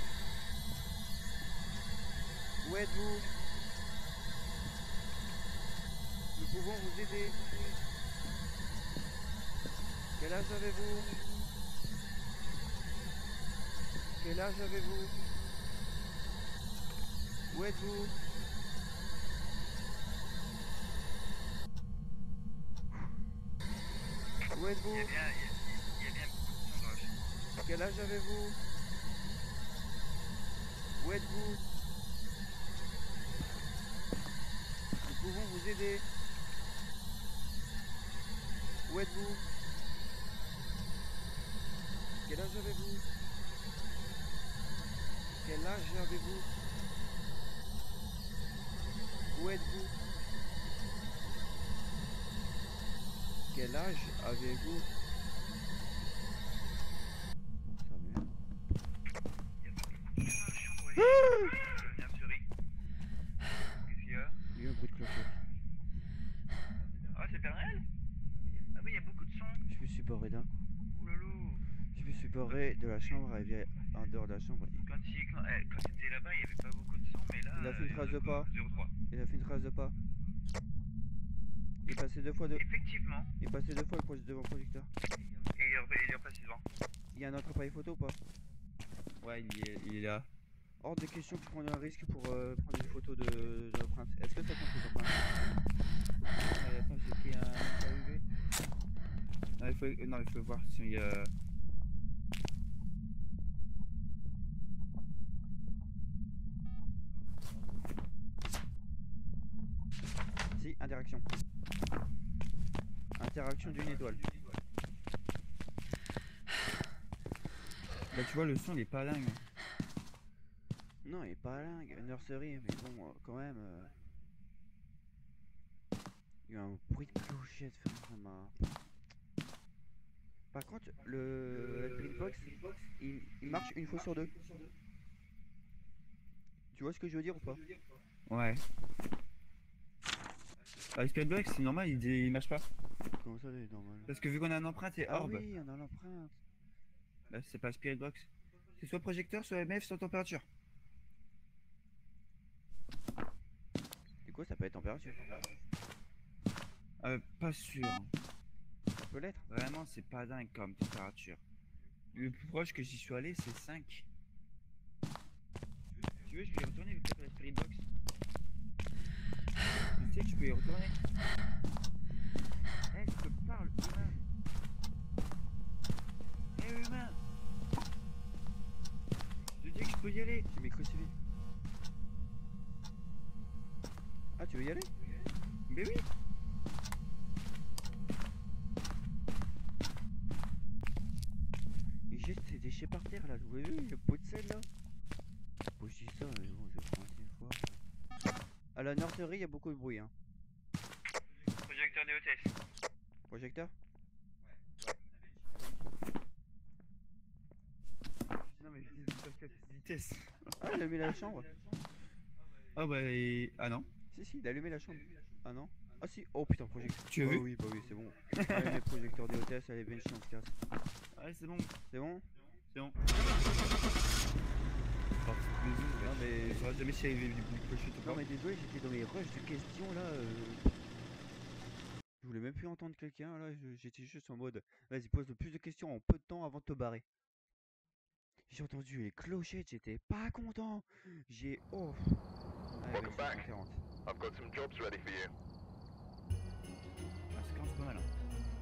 Où êtes-vous? Nous pouvons vous aider. Quel âge avez-vous? Quel âge avez-vous? Où Où êtes-vous? Où êtes-vous? Il y a bien, il y a, il y a bien beaucoup de sang dans la chambre. Quel âge avez-vous? Où êtes-vous? Nous pouvons vous aider. Où êtes-vous? Quel âge avez-vous? Quel âge avez-vous? Où êtes-vous? Quel âge avez-vous? Bon, ça merde. Il y a pas beaucoup de sang dans la chambre, ouais. La nurserie. Qu'est-ce qu'il y a? Il y a eu un bruit de clochette. Ah, c'est Père Noël? Ah oui, il y a beaucoup de sang. Je me suis barré d'un coup. Oh lolo. Je me suis barré de la chambre et via- en dehors de la chambre. Quand il quand, eh, quand t'étais là-bas, il n'y avait pas beaucoup de sang, mais là. Il a fait une euh, trace il y en de pas. zéro trois. Il a fait une trace de pas. Il est passé deux fois de... Effectivement. Il est passé deux fois le proje- devant le projecteur. Et il est, re- il est repassé devant. Il y a un autre appareil photo ou pas? Ouais, il est, il est là. Hors de question que tu prennes un risque pour euh, prendre une photo de, de l'empreinte. Est-ce que ça compte les empreintes? Euh, Attends, j'ai pris un ultra U V. Non, il faut, euh, non, il faut voir si il y a. Si, interaction. Interaction d'une étoile. Bah, tu vois, le son, il est pas dingue. Non, il est pas dingue, nursery, mais bon, euh, quand même. euh, Il y a eu un bruit de clochette, frère, ça m'a. Par contre, le la Spirit Box, il, il marche une fois sur deux. Tu vois ce que je veux dire ou pas? Ouais. Ah, le Spirit Box, c'est normal, il, il marche pas. Comment ça, c'est normal? Parce que vu qu'on a un empreinte et Ah orbe, oui, on a l'empreinte. bah, c'est pas Spirit Box. C'est soit projecteur, soit M F, soit température. Du coup, ça peut être température. Euh, pas sûr. Ça peut l'être. Vraiment, c'est pas dingue comme température. Le plus proche que j'y suis allé, c'est cinq. Tu veux, je peux y retourner avec la Spirit Box. Tu sais que je peux y retourner. Eh, je te parle, humain. Eh, humain. Je te dis que je peux y aller. J'ai micro civil. Ah, tu veux y aller? Mais oui. Il jette ses déchets par terre là, vous avez vu, le pot de sel là? Bon, je dis ça, mais bon, je vais prendre une fois. À la nursery, il y a beaucoup de bruit, hein. Projecteur des hôtesses. Projecteur? Non, mais vitesse. Ah, il a allumé la chambre? Ah, bah, et... ah non. Si, si, il a allumé la chambre. Ah non? Ah si, oh putain, projecteur. Tu as Oh vu? oui, bah oui, c'est bon. Ouais, les projecteurs des hôtesses, allez, bench, on se casse. Ouais, c'est bon. C'est bon? C'est bon. Non, mais- je saurais jamais si il y avait du bruit de clochette ou Non pas. mais désolé, j'étais dans mes rushs de questions là. euh, Je voulais même plus entendre quelqu'un là, je- j'étais juste en mode vas-y, pose le plus de questions en peu de temps avant de te barrer. J'ai entendu les clochettes, j'étais pas content. J'ai. Oh. Allez, Welcome vas-y, back. cent quarante. I've got some jobs ready for you. Ah, c'est quand même pas mal. Hein.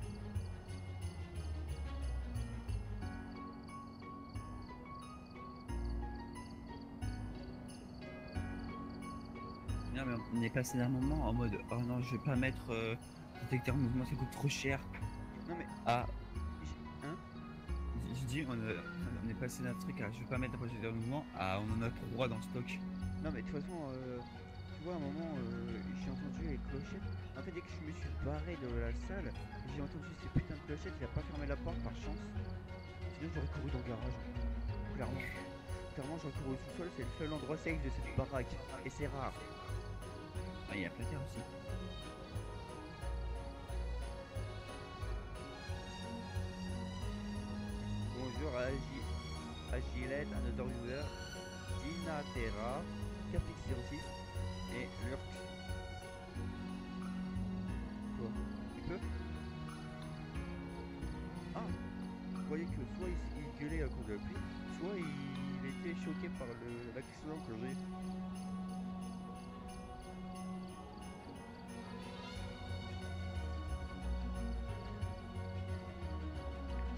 Non, mais on est passé d'un moment en mode oh non, je vais pas mettre euh, détecteur de mouvement, ça coûte trop cher. Non mais. Ah, j'ai- Hein? je dis, on, a- on est passé d'un truc à je vais pas mettre un projecteur de mouvement à on en a trois dans le stock. Non mais de toute façon, euh, tu vois, à un moment, euh, j'ai entendu les clochettes. En fait, dès que je me suis barré de la salle, j'ai entendu ces putains de clochettes, il a pas fermé la porte par chance. Sinon, j'aurais couru dans le garage. Clairement. Clairement, j'aurais couru au sous-sol, c'est le seul endroit safe de cette baraque. Et c'est rare. Ah, il y a placard aussi. Bonjour à Agi... Agilette, Another User, Dinatera, Capix zéro six et Lurk. Quoi? Il peut? Ah! Vous voyez que soit il, il gueulait à cause de la pluie, soit il, il était choqué par le- l'accident que j'ai.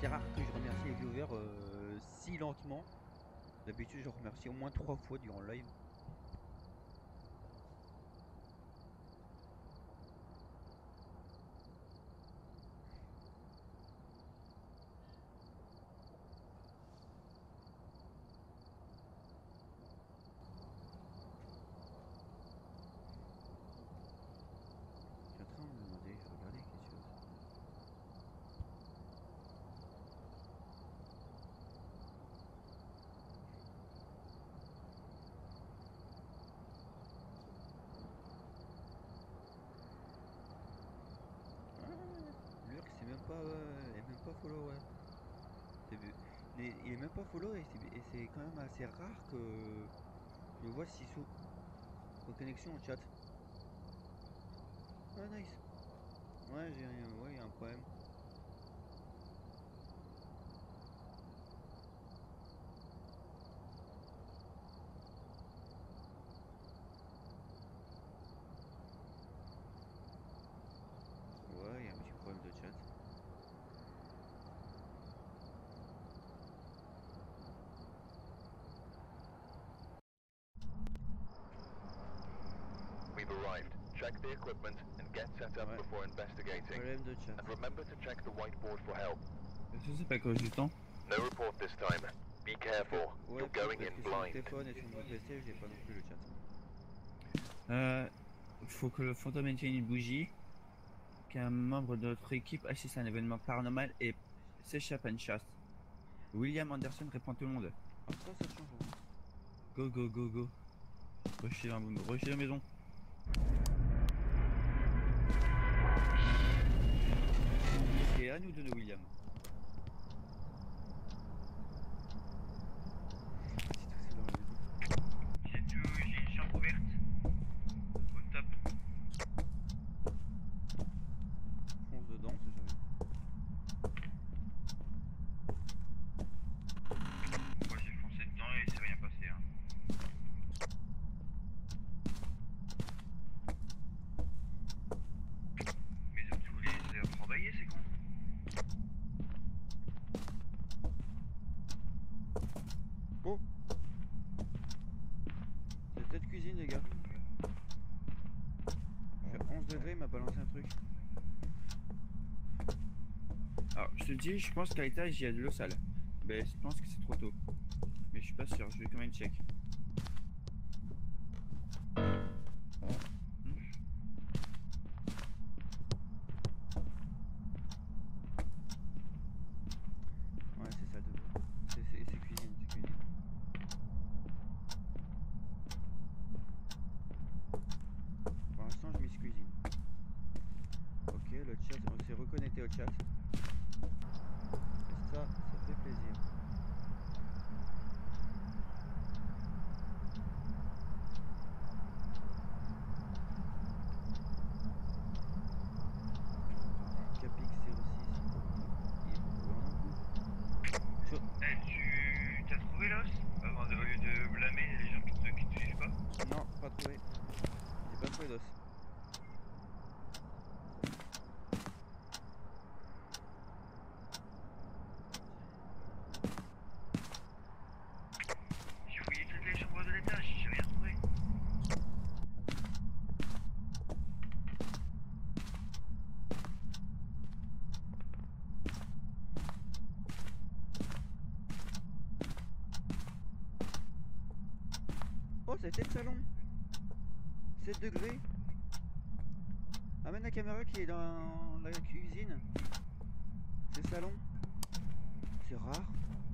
C'est rare que je remercie les viewers euh, si lentement. D'habitude je remercie au moins trois fois durant le live. Je suis en train de me demander, je vais regarder quelque chose. Ah, Lurk c'est même pas euh, est même pas follow ouais. C'est vu- mais il est même pas follow et c'est et c'est quand même assez rare que je le vois si sous reconnexion au chat. Ah nice. Ouais j'ai un- ouais y a un problème. Ouais y a un petit problème de chat. We've arrived. Check the equipment and get set up Ouais. before investigating. Problème de chat. And remember to check the whiteboard for help. Est-ce que c'est pas à cause du temps? No report this time. Be careful. Ouais, You're peut-être going parce in que sur mon blind. téléphone et sur mon P C, j'ai pas non plus le chat. Euh, faut que le fantôme maintienne une bougie, qu'un membre de notre équipe assiste à un événement paranormal et s'échappe à une chasse. William Anderson répond à tout le monde. Ah, ça, ça change. hein. Go, go, go, go. Rushez la, rushez la maison. C'est à nous de nous, William. C'est tout, c'est dans la maison. J'ai tout, j'ai une chambre ouverte. Au top. Fonce dedans, c'est jamais. Moi j'ai foncé dedans et c'est rien passé. Hein. Mais surtout les heures travaillées, c'est con. Oh c'est peut-être cuisine, les gars. Je suis à onze degrés, il m'a balancé un truc. Alors je te dis, je pense qu'à l'étage il y a de l'eau sale. Mais je pense que c'est trop tôt. Mais je suis pas sûr, je vais quand même check. Ouais, c'est salle de bain. C'est c'est- c'est cuisine, c'est cuisine. Pour l'instant, je mise cuisine. Ok, le chat, on s'est reconnecté au chat. Et ça, ça fait plaisir. Capix zéro six. Sur- Eh, tu t'as trouvé l'os avant de, au lieu de blâmer les gens qui te, qui te suivent pas? Non, pas trouvé. J'ai pas trouvé d'os. J'ai fouillé toutes les chambres de l'étage, j'ai rien trouvé. Oh, c'était le salon. sept degrés. Amène la caméra qui est dans la cuisine. C'est le salon. C'est rare.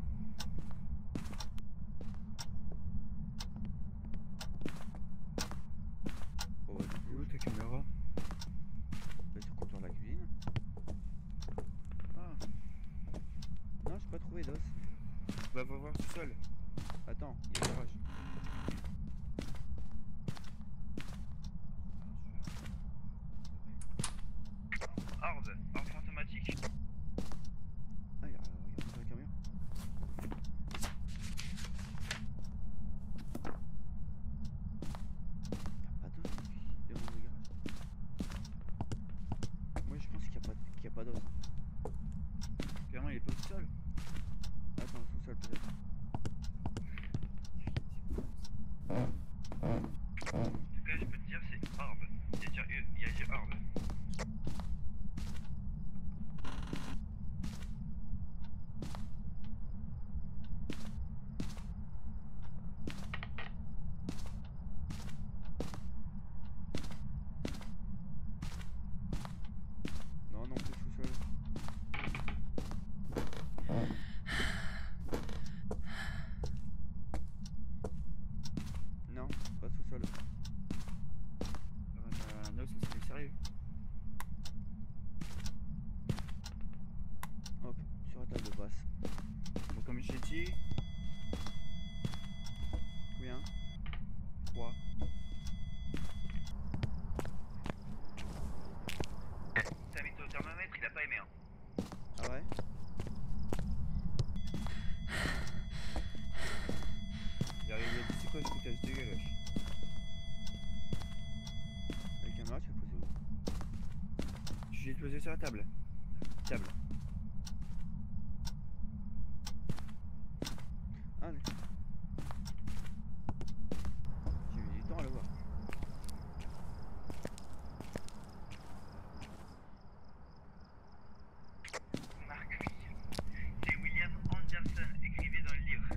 Oh, vas-y, Où ta caméra? bah, sur le comptoir de la cuisine. Ah, Non, j'ai pas trouvé d'os. bah va voir tout seul. Attends, il y a le garage. Horde, horde fantomatique. Ah, il y a, regarde dans le camion. Y'a pas d'os dans la cuisine, dans le garage. Moi, je pense qu'il n'y a pas, qu'il y a pas d'os. hein. Clairement il est pas tout seul. sur la table. Table. Allez. J'ai mis du temps à le voir. Mark Williams. C'est William Anderson, écrivez dans le livre.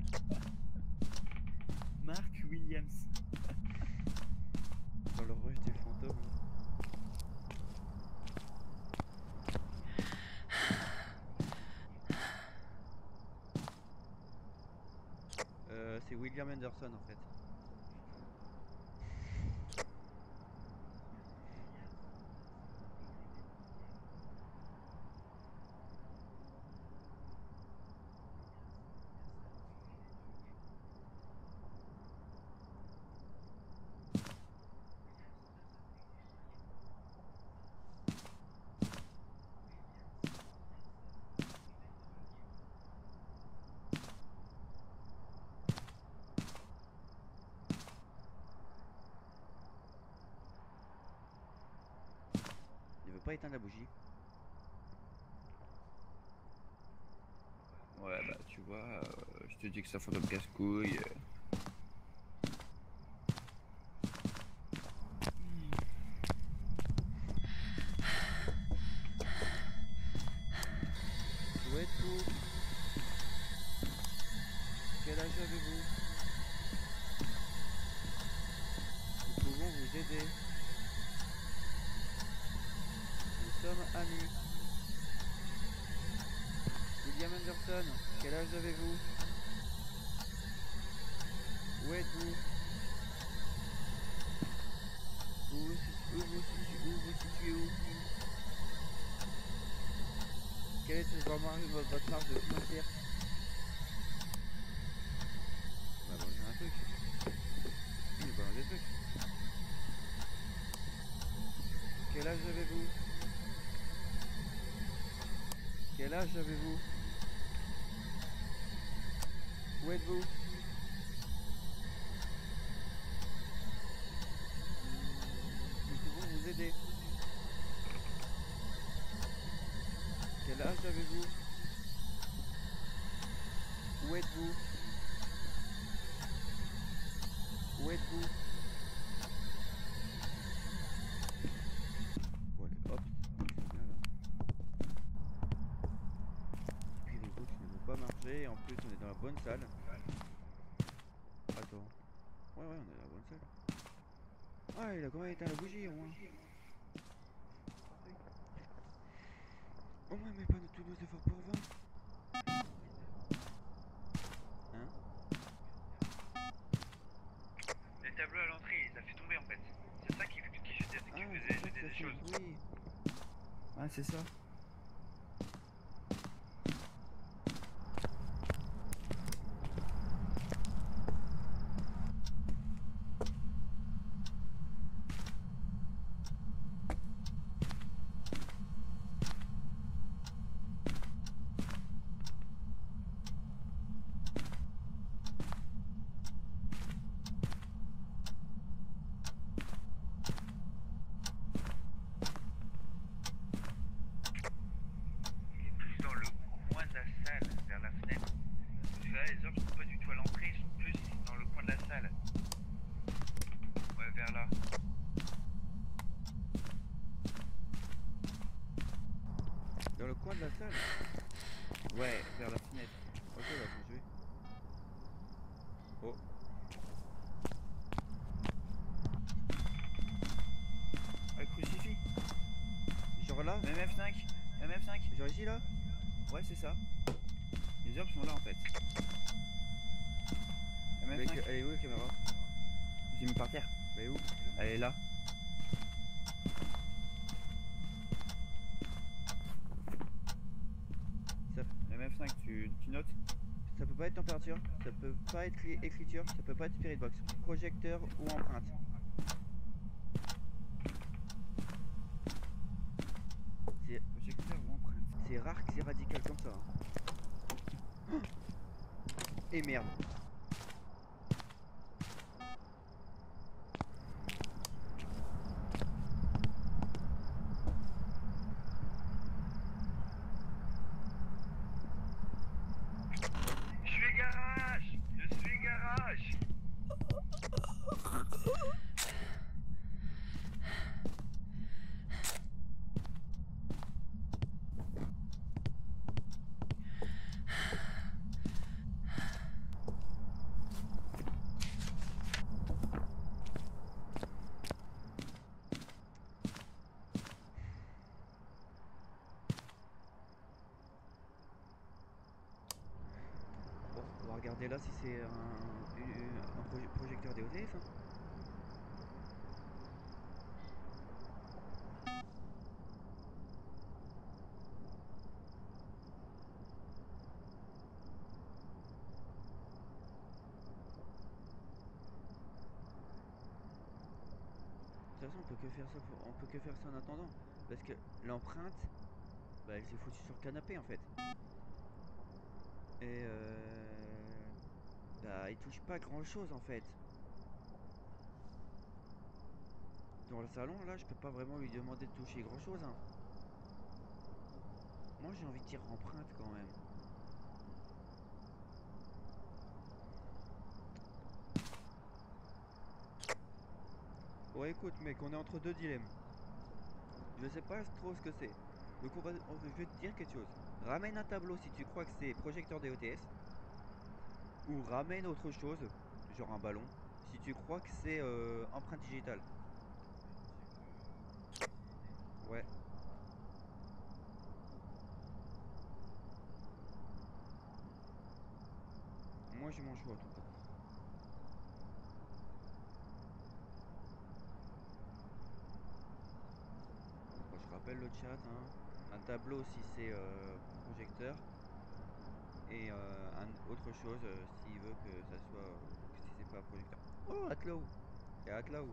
Mark Williams. Dans le rush des fantômes. Euh, c'est William Anderson en fait. Il veut pas éteindre la bougie. Ouais, bah tu vois, euh, je te dis que ça fantôme casse-couille. euh. Où êtes-vous? Quel âge avez-vous? Nous pouvons vous aider. Nous sommes amis. William Anderson, quel âge avez-vous? Où êtes-vous? Où vous situ- où vous situ- où vous situez où? Quelle est votre marge, votre votre marge de financière? On va balancer un truc. Il va balancer des trucs. Quel âge avez-vous? Quel âge avez-vous? Où êtes-vous? Nous pouvons vous aider. Quel âge avez-vous? Où êtes-vous? Où êtes-vous? Bon allez, hop, c'est bien là. Puis les autres ils ne vont pas marcher, en plus on est dans la bonne salle. Attends. Ouais ouais on est dans la bonne salle. Ah il a quand même éteint la bougie au moins. Au moins mais pas de tous nos efforts pour vingt. Hein? Les tableaux à l'entrée, il les a fait tomber en fait. C'est ça qui, qui, jetait- qui Ah faisait, c'est ça jetait que ça des fait choses. le bruit. Ouais, c'est ça. Il est plus dans le coin de la salle, vers la fenêtre. Parce que là, les orbes sont pas du tout à l'entrée, ils sont plus dans le coin de la salle. Ouais, vers là. Dans le coin de la salle. Ouais, vers la fenêtre. Ok bah faut jouer. Oh. Ah, le crucifix. Genre là? M F cinq. M F cinq. Genre ici là? Ouais, c'est ça. Les orbes sont là en fait. Mais M F cinq. que- elle est où la caméra? J'ai mis par terre. Mais où? Elle est là. Ça, M F cinq, tu, tu notes? ça peut pas être température, ça peut pas être li- écriture, ça peut pas être spirit box. Projecteur ou empreinte. C'est Projecteur ou empreinte? c'est rare que c'est radical comme ça. hein. Et merde. regarder là si c'est un, une- un proje- projecteur D O T S. Hein. De toute façon, on peut que faire ça, pour- on peut que faire ça en attendant, parce que l'empreinte, bah, elle s'est foutue sur le canapé en fait. Et euh, bah, il touche pas grand chose en fait. Dans le salon, là, je peux pas vraiment lui demander de toucher grand chose. Hein. Moi, j'ai envie de dire empreinte quand même. Bon, écoute, mec, on est entre deux dilemmes. Je sais pas trop ce que c'est. Donc, on va, on- je vais te dire quelque chose. Ramène un tableau si tu crois que c'est projecteur D O T S. Ou ramène autre chose, genre un ballon, si tu crois que c'est euh, empreinte digitale. Ouais. Moi, j'ai mon choix en tout cas. Bon, je rappelle le chat, hein. Un tableau si c'est euh, projecteur. Et euh, un autre chose euh, s'il veut que ça soit euh, que si c'est pas projecteur. Oh, Atlaou. Et Atlaou.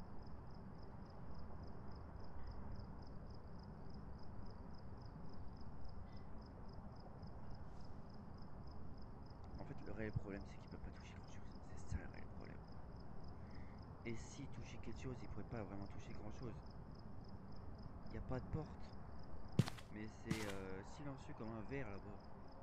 En fait, le réel problème, c'est qu'il peut pas toucher grand chose. C'est ça le réel problème. Et si toucher quelque chose, il pourrait pas vraiment toucher grand chose. Il n'y a pas de porte. Mais c'est euh, silencieux comme un verre là-bas.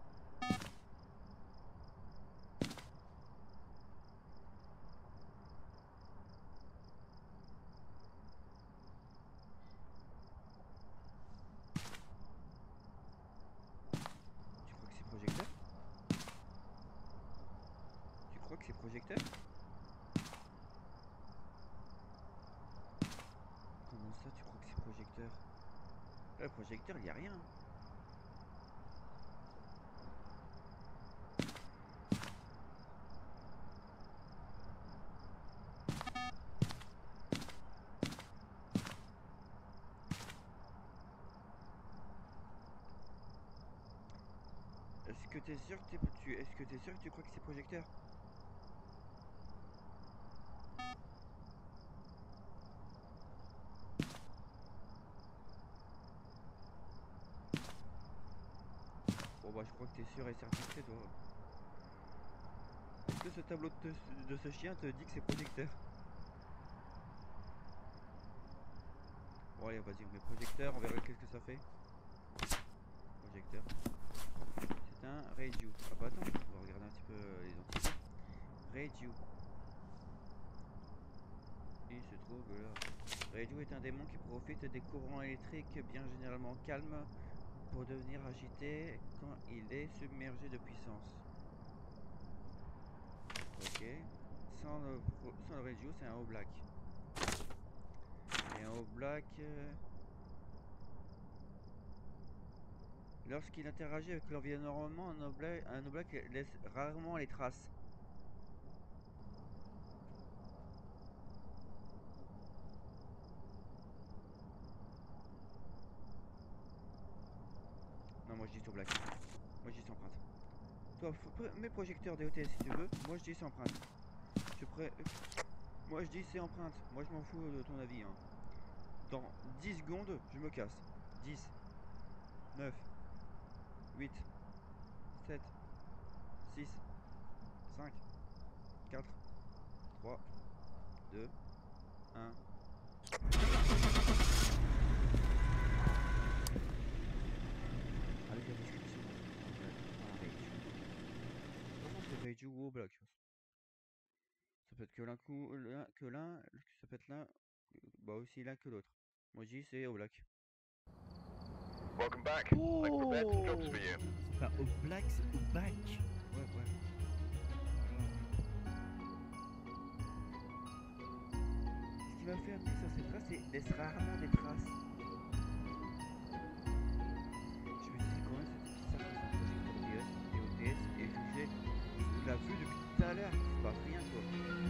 Tu crois que c'est projecteur? Tu crois que c'est projecteur? Comment ça, tu crois que c'est projecteur? Là, le projecteur, il n'y a rien. Est-ce que t'es sûr que t'es, tu, est-ce que t'es sûr que tu crois que c'est projecteur? Bon bah je crois que t'es sûr et certain que c'est toi. Est-ce que ce tableau de, te- de ce chien te dit que c'est projecteur? Bon allez vas-y on met projecteur, on verra qu'est-ce que ça fait. Projecteur. C'est un radio. Ah bah attends, on va regarder un petit peu euh, les entités. Radio. Il se trouve là. Radio est un démon qui profite des courants électriques bien généralement calmes pour devenir agité quand il est submergé de puissance. Ok. Sans le, sans le radio, c'est un haut black. Et un haut black. Euh... Lorsqu'il interagit avec l'environnement, un oblak, un oblak laisse rarement les traces. Non, moi je dis oblak. Moi je dis empreinte. Toi, mets projecteur D O T S si tu veux. Moi je dis c'est empreinte. Je pré... Moi je dis c'est empreinte. Moi je m'en fous de ton avis. Hein. Dans dix secondes, je me casse. dix, neuf, huit, sept, six, cinq, quatre, trois, deux, un. Avec la description. C'est Reiju ou au bloc. Ça peut être que l'un que l'un, ça peut être l'un, bah aussi l'un que l'autre. Moi je dis c'est au black. Welcome back. Oh, I've prepared some jobs for you. c'est pas au black, c'est au back. Ouais, ouais. Ce qui m'a fait appuyer sur ces traces, c'est laisse rarement des traces. Je me suis dit quand même c'est bizarre que ce projecteur D O T S est jugé la vue du tout à l'heure, il se passe rien quoi.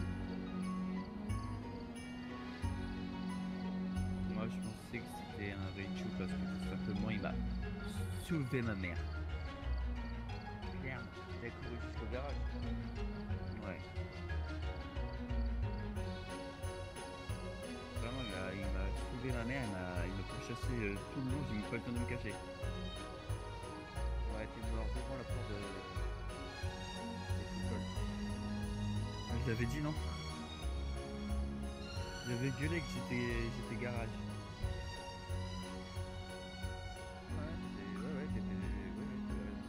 Moi je pensais que c'était un Raichu parce que tout simplement il m'a soulevé ma mère. Merde, t'as couru jusqu'au garage. Ouais. Vraiment il m'a, il m'a soulevé ma mère, il m'a, il m'a pourchassé euh, tout le long, j'ai même pas le temps de me cacher. Ouais, t'es mort devant la porte de... de l'école. Ah, je l'avais dit non. J'avais gueulé que j'étais, j'étais garage. Ouais, c'est... ouais, ouais, t'étais... ouais, ouais, t'avais raison.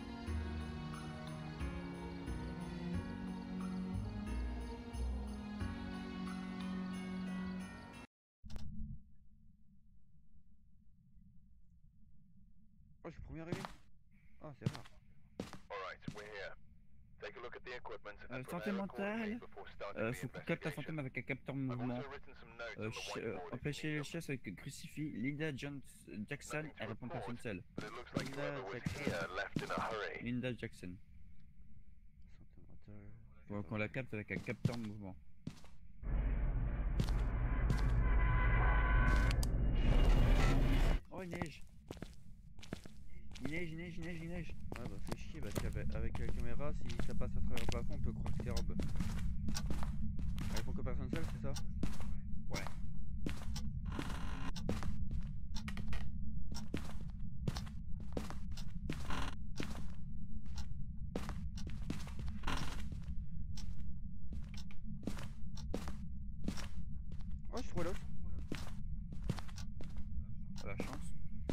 Oh, je suis premier arrivé. Ah, c'est rare. Alright, we're here. Take a look at the equipment Euh, and santé prepare accordingly mentale. before starting Euh, the faut qu'on capte la santé investigation. mais avec un capteur de I've mouvement. also written some notes Euh, on the ch- euh, whiteboard if you empêcher need les them. chasses avec un crucifix. Linda Jones Jackson, Nothing to elle répond personne report, seule. but it looks like Linda whoever was Jackson. here left in a hurry. Linda Jackson. Santé mentale. Faut qu'on la capte avec un capteur de mouvement. Oh il neige. Il neige, il neige, il neige, il neige. Ouais, bah fais chier, parce qu'avec avec la caméra, si ça passe à travers le plafond, on peut croire que t'es Rob. Elle répond que personne seule, c'est ça? Ouais. Oh, je suis trop l'os. À la chance.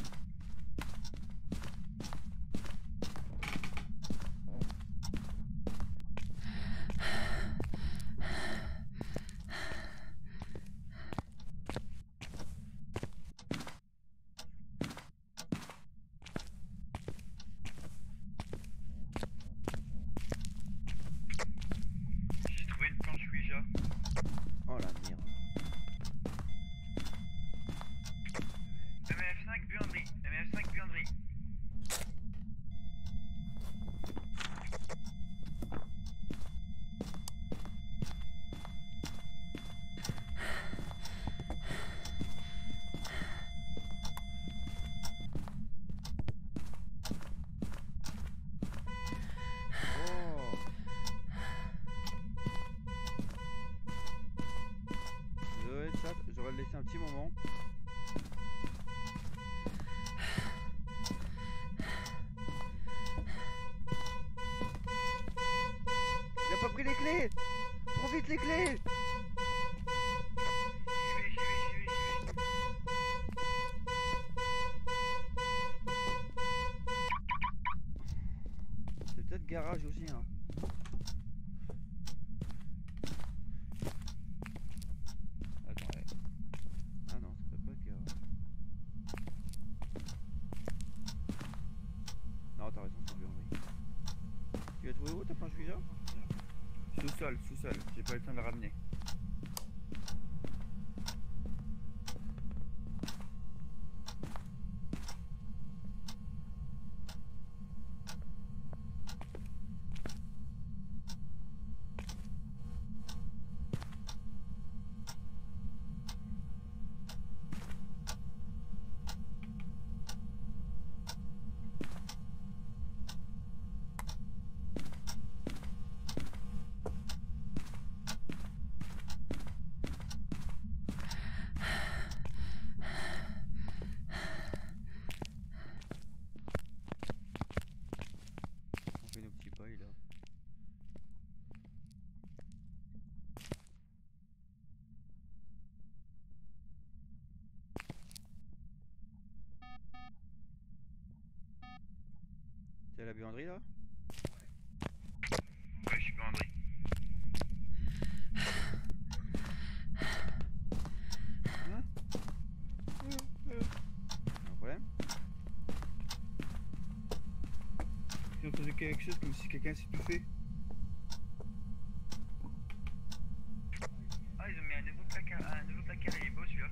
J'ai trouvé une planche Ouija. Oh la merde. M F cinq buanderie. M F cinq buanderie. Oh. Désolé, chat, j'aurais laissé un petit moment. Il a pas pris les clés. Prends vite les clés. J'y vais, j'y vais, j'y vais, j'y vais. C'est peut-être garage aussi, hein. Attends, ouais. Ah non, ça peut pas être garage. Non, t'as raison, c'est buanderie. Tu l'as trouvé où ta planche Ouija? Sous-sol, sous-sol. J'ai pas eu le temps de la ramener. On fait nos petits bails là. C'est la buanderie là? Ouais, je suis buanderie. Hein? Un problème? J'ai entendu quelque chose comme si quelqu'un s'est touffé. Ah, ils ont mis un nouveau placard, un nouveau placard, il est beau celui-là.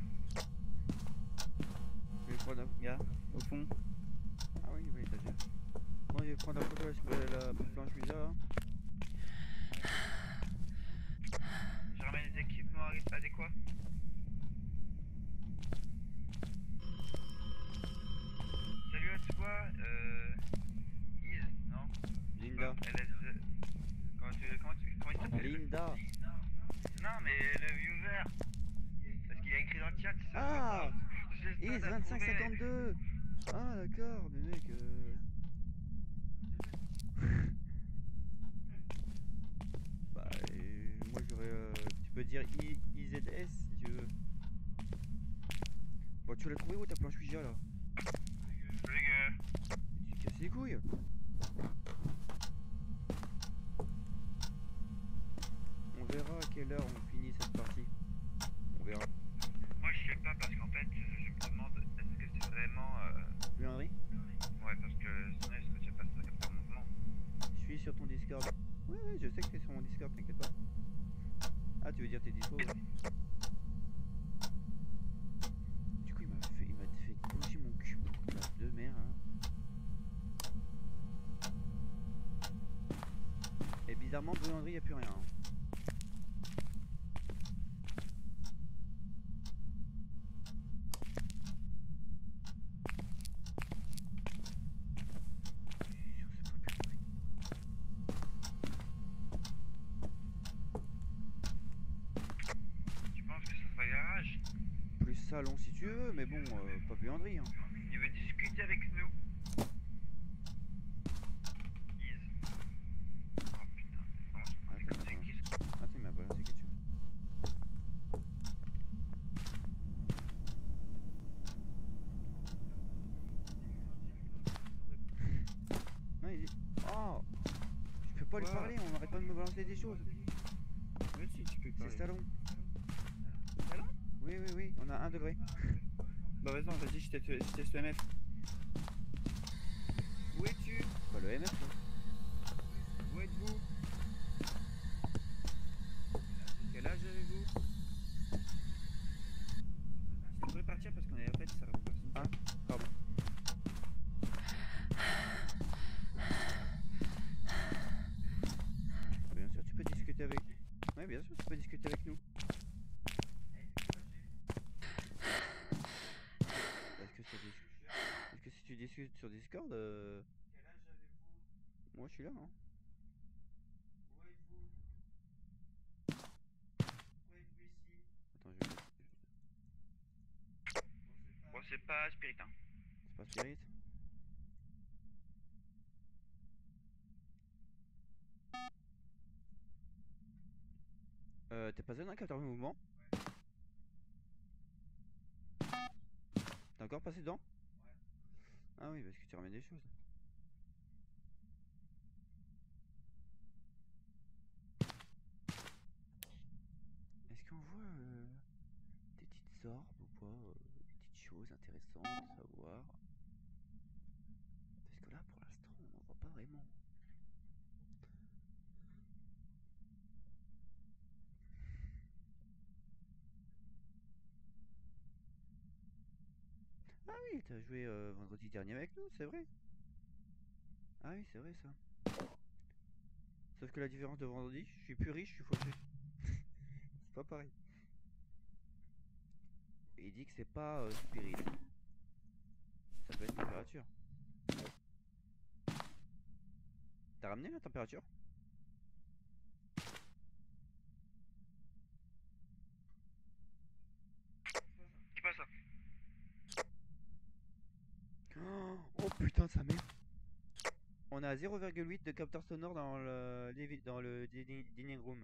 Je vais prendre un... Regarde, au fond. Ah oui, il va étagère. Bon, je vais prendre la photo avec la planche Ouija. Hein. Lisa. Non, mais le viewer. Parce qu'il a écrit dans le chat. Ça Ah, je laisse Is pas vingt-cinq trouver. cinquante-deux. Ah d'accord, mais mec. Euh... bah, euh, moi j'aurais. Euh, tu peux dire I I Z S si tu veux. Bon, tu l'as trouvé où ta planche Ouija là? Tu te casses les couilles. On verra à quelle heure on finit cette partie. On verra. Moi, je sais pas parce qu'en fait, je, je me demande est-ce que c'est vraiment. Euh... Oui, Henri? Ouais, parce que sinon, il serait déjà passé à capteur mouvement. Je suis sur ton Discord. Ouais, ouais, je sais que t'es sur mon Discord, t'inquiète pas. Ah, tu veux dire t'es dispo, ouais. Du coup, il m'a fait, il m'a fait bouger mon cul, la de mer, hein. Et bizarrement, Bruandry, y a plus rien. Hein. Tu penses que ça sera garage? Plus salon si tu veux, mais bon, euh, pas Buanderie. Hein. Il veut discuter avec nous. Is. Oh putain, franchement, Attends, c'est attends. qui ce Attends, il m'a balancé quelque chose. Non, il dit. Oh, je peux pas lui Quoi? parler, on arrête pas de me balancer des choses. Mais si, tu peux C'est parler. salon. Salon? Oui, oui, oui, on a un degré. Bah vas-y, vas-y, je teste je teste le M F. Où es-tu? Pas le M F, là. Où êtes-vous? Quel âge avez-vous? Je devrais partir parce qu'on est en fait, ça répond personne. Ah, pardon. Bien sûr, tu peux discuter avec. Oui, bien sûr, tu peux discuter avec nous. Est-ce que, ça dis... Est-ce que si tu discutes sur Discord, euh... moi je suis là, hein. Attends, je vais. Bon, c'est pas spiritain. C'est pas Spirit. Euh, t'es pas dans un capteur de mouvement? T'es encore passé dedans? Ah oui, parce que tu ramènes des choses. Est-ce qu'on voit euh, des petites orbes ou pas, euh, des petites choses intéressantes à savoir? Parce que là, pour l'instant, on n'en voit pas vraiment. Ah oui, t'as joué euh, vendredi dernier avec nous, c'est vrai. Ah oui, c'est vrai ça. Sauf que la différence de vendredi, je suis plus riche, je suis fauché. C'est pas pareil. Et il dit que c'est pas euh, spirit. Ça peut être température. T'as ramené la température? C'est pas ça. Oh, oh putain, ça merde. On a zéro virgule huit de capteur sonore dans le, livi- dans le dining dining room.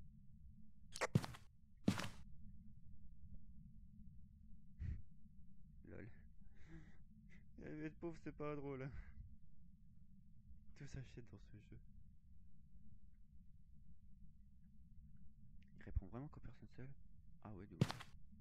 Lol. Eh, être pauvre, c'est pas drôle. Tout s'achète dans ce jeu. Il répond vraiment qu'aux personnes seules? Ah ouais, de ouf.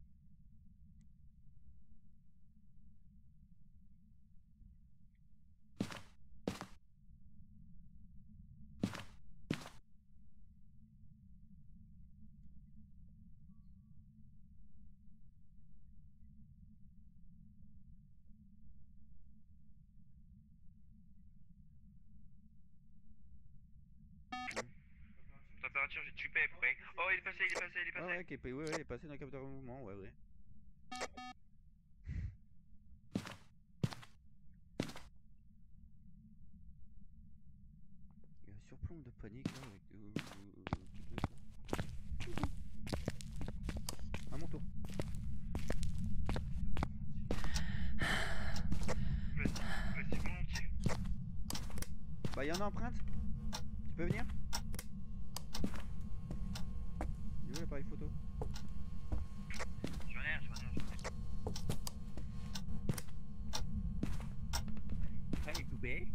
Température, j'ai tué à peu près. Oh, il est passé, il est passé, il est Ah passé. ouais, okay, ouais, ouais, il est passé dans le capteur de mouvement, ouais, ouais. Il y a un surplomb de panique là avec euh, euh, quelque chose. Ah, y'a une empreinte? Tu peux venir? Il est où l'appareil photo? J'en ai un, j'en ai un, j'en ai un. Allez, coupé.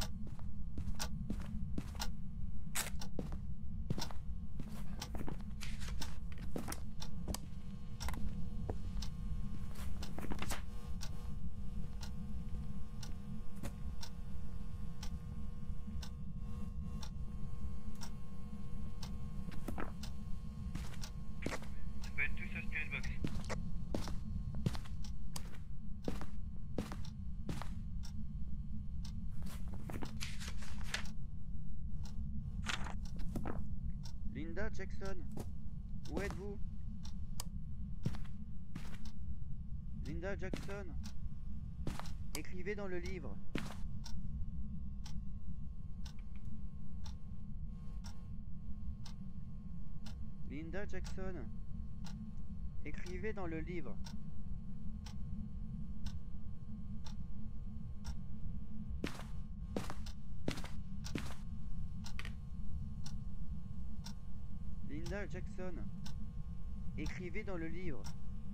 Tu peux être tous au spirit box. Linda Jackson, où êtes-vous? Linda Jackson, écrivez dans le livre. Linda Jackson, écrivez dans le livre. Linda Jackson, écrivez dans le livre.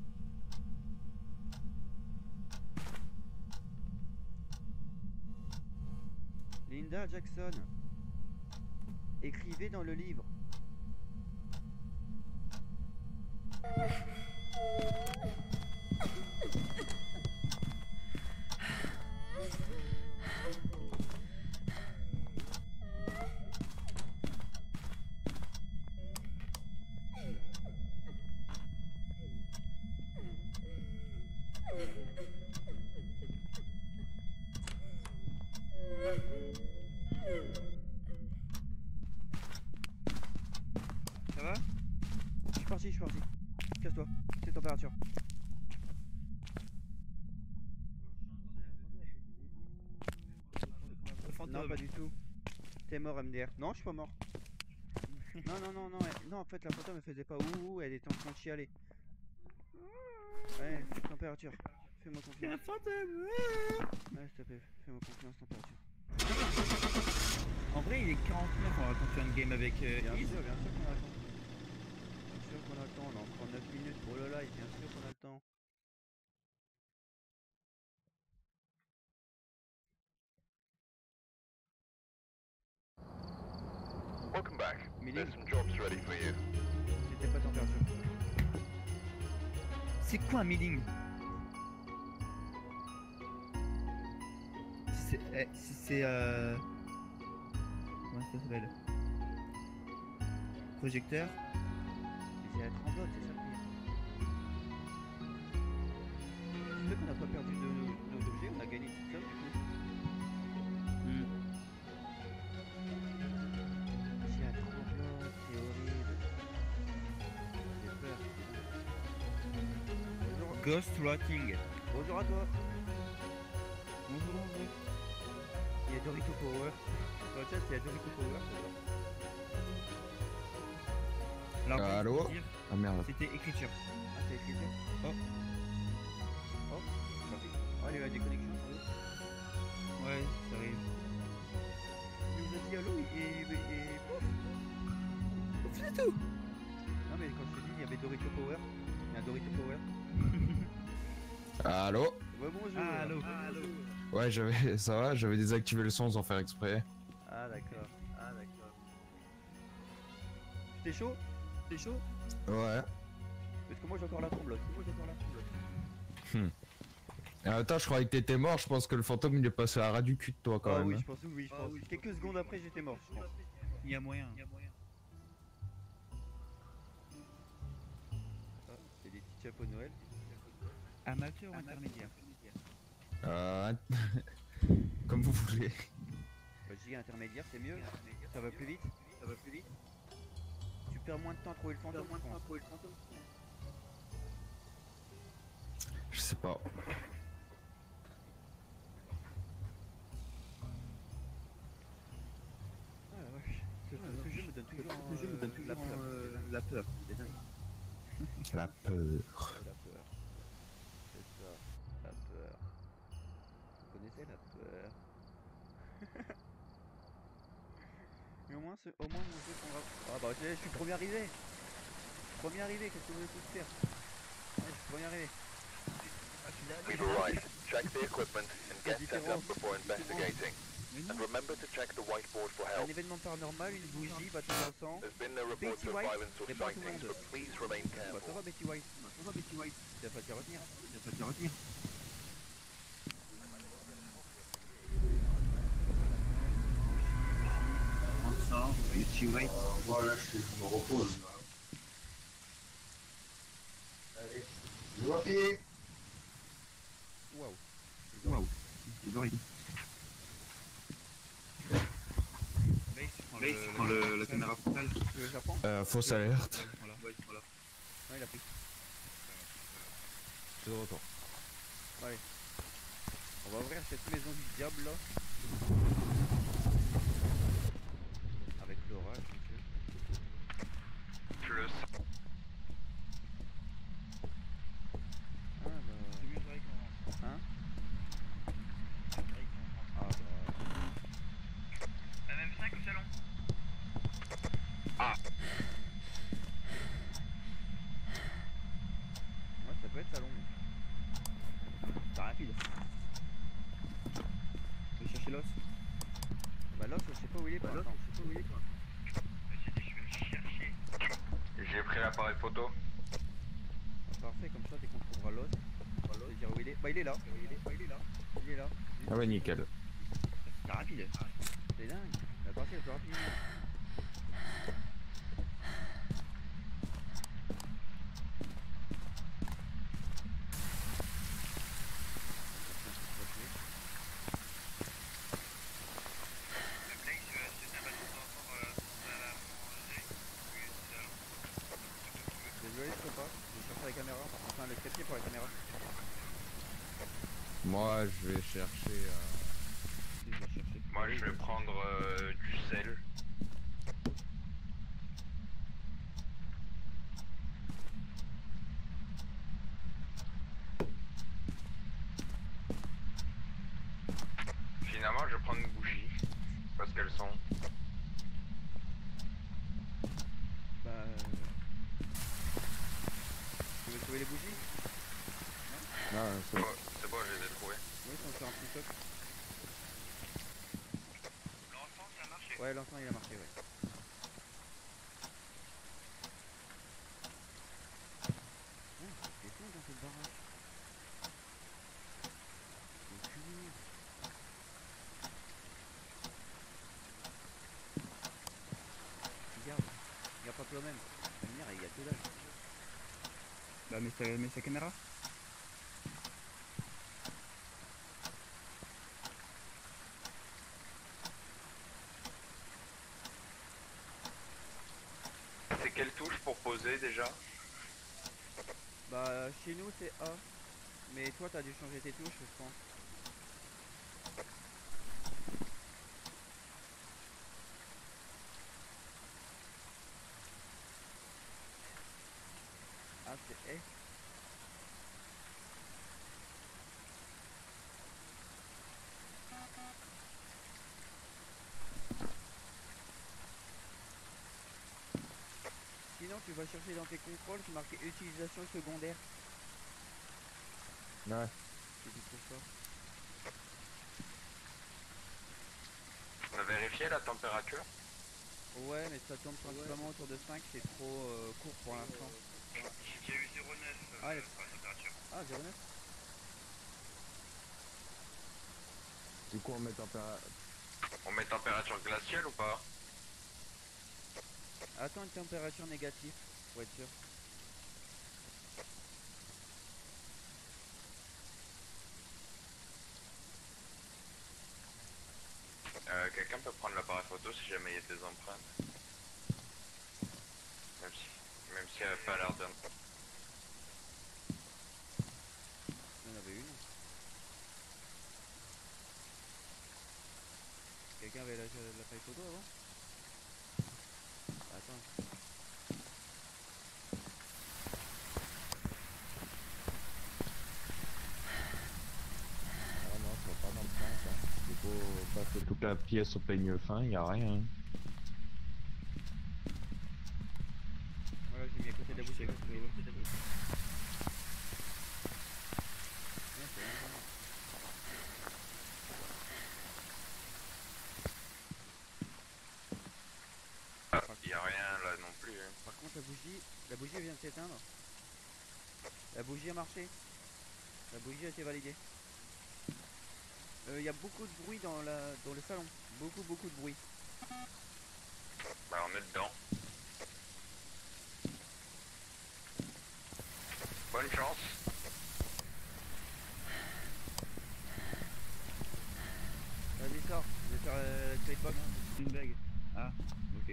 Linda Jackson, écrivez dans le livre. Ça va? Je suis parti, je suis parti. Casse-toi, c'est température. Le fantôme. Non, pas du tout. T'es mort, M D R. Non, je suis pas mort. Non, non, non, non, elle- non, en fait, la fantôme elle faisait pas ouh, elle était en train de chialer. Ouais, température. Fais-moi C'est un confiance. fantôme. Ouais, s'il te plaît, fais-moi confiance, température. En vrai, il est quarante-neuf, on va continuer une game avec euh, Bien Iz. sûr, bien sûr qu'on a le temps. Bien sûr qu'on a le temps, on a encore neuf minutes pour le live, bien sûr qu'on a le temps. Welcome back. Meeting. There's some jobs ready for you. C'était pas température. C'est quoi un meeting? Si c'est. eh, si c'est. Euh... Comment ça s'appelle? Projecteur. Mais c'est être en mode, c'est ça le pire. C'est vrai qu'on n'a pas perdu de nos objets, on a gagné toute seule du coup. Hmm. J'ai un tremblant, c'est horrible. J'ai peur. Bonjour. Ghost Writing. Bonjour à toi. Bonjour, bonjour. Il y a Dorito Power. Dans le chat, il y a Dorito Power. Alors, Euh, pour allô vous dire, Ah merde. c'était écriture. Ah, c'est écrit ça. Oh. Oh, merci. Oh, il y a des connexions sans doute. Ouais, ça arrive. Il nous a dit allô et, et, et pouf. C'est tout. Non mais quand je te dis il y avait Dorito Power, il y a un Dorito Power. Allô Ouais, bonjour. Ah, allô. Ouais, j'avais, ça va, j'avais désactivé le son sans faire exprès. Ah d'accord. Ah d'accord. T'es chaud? T'es chaud? Ouais. Parce que moi j'ai encore la tremblote. Moi j'ai encore la tremblote. Et attends, je croyais que t'étais mort, je pense que le fantôme il est passé à ras du cul de toi quand Ah même. oui, hein. je pense oui, je pense. Quelques secondes après j'étais mort, je pense. Il y a moyen. Il y a moyen. Ah, c'est des petits chapeaux de Noël. Amateur ou intermédiaire? Euh... Comme vous voulez. Bah, je dis intermédiaire, c'est mieux. Ça va plus vite. Ça va plus vite. Tu perds moins de temps à trouver le fantôme. Moins de temps à trouver le fantôme. Je sais pas. Ah la vache. Ce, ce jeu me donne toujours, Ce jeu me donne euh, toujours la peur. euh, la peur. C'est dingue. La peur. La peur. C'est ça. La peur. Vous connaissez la peur? moins, ce- au moins mon jeu prendra. Ah bah je suis premier arrivé. Premier arrivé, qu'est-ce que vous voulez tous faire? Ouais, je suis premier arrivé. We've arrived. Check the equipment and get set up before investigating. Mais And non, remember to check the whiteboard for Un help. événement paranormal, une bougie, bâton d'encens. There's been no reports Betty of White, violence or répond à tout le sightings, monde. but please remain Bah ça careful. va Betty White. Bah ça va Betty White. Tu vas pas te faire retenir. tu vas pas te retenir. On sort, Betty White. Voilà, je me repose. Allez, je vois pied. Waouh. Waouh, c'est horrible. Base, prends le, la caméra frontale. Tu veux Japon? Euh, fausse alerte. Voilà, ouais, voilà. Ouais, il a pris. C'est de retour. Allez. On va ouvrir cette maison du diable là. Avec l'orage, ok. Plus. Ah bah. C'est mieux Drake en rentre. Hein? Drake en rentre. Ah bah. M M cinq au salon. Ouais, ça peut être salon. C'est rapide. Je vais chercher l'os. Bah là, je sais pas où il est pour l'instant. Je sais pas où il est quoi. J'ai dit je vais le chercher. J'ai pris l'appareil photo. Parfait, comme ça, dès qu'on trouvera l'os, on va dire où il est. Bah il est là. Il est, bah, il est là. Il est là. Ah ouais, nickel. C'est rapide. C'est dingue. La partie est plus rapide. Désolé, je peux pas. Je vais chercher la caméra. Enfin, le trépied pour la caméra. Moi, je vais chercher. Euh... Je vais chercher. Moi, je vais prendre euh, du sel. Finalement, je vais prendre une bougie. Parce qu'elles sont. Bah. euh, Tu veux trouver les bougies? Ah, c'est Oh, c'est bon, je les ai trouvées. Oui, on fait un petit choc. L'enfant ça a marché. Ouais, l'encens il a marché, ouais. Oh, c'est fou dans cette baraque. C'est cuir. Regarde, regarde pas toi-même. La lumière, il y a que dalle. Bah mets sa, mets sa caméra. C'est quelle touche pour poser déjà? Bah, chez nous c'est A. Mais toi, t'as dû changer tes touches, je pense. Ah, c'est F. Sinon, tu vas chercher dans tes contrôles, c'est marqué utilisation secondaire. Ouais. C'est du pour ça. On a vérifié la température? Ouais, mais ça tourne principalement autour de cinq, c'est trop euh, court pour l'instant. J'ai eu zéro neuf Ah, il- pour la température. Ah, zéro neuf. Du coup, on met température. On met température glaciale ou pas? Attends une température négative, pour être sûr. Euh, quelqu'un peut prendre l'appareil photo si jamais il y a des empreintes. Même si, même si elle n'a pas l'air d'un. Il y en avait une. Quelqu'un avait la- l'appareil photo avant? Attends. Ah non, je vois pas dans le sens. Hein. Il faut passer toute la pièce au peigne fin, y a rien. la bougie, check. ouais, c'est la bougie, c'est la bougie. Ouais, c'est vraiment- Ah, y a rien là non plus. Hein. Par contre, la bougie, la bougie vient de s'éteindre. La bougie a marché. La bougie a été validée. Il y a beaucoup de bruit dans, la, dans le salon. Beaucoup, beaucoup de bruit. Bah on est dedans. Bonne chance. Vas-y, sors. Je vais faire euh, la trade box. Une bague. Ah, ok.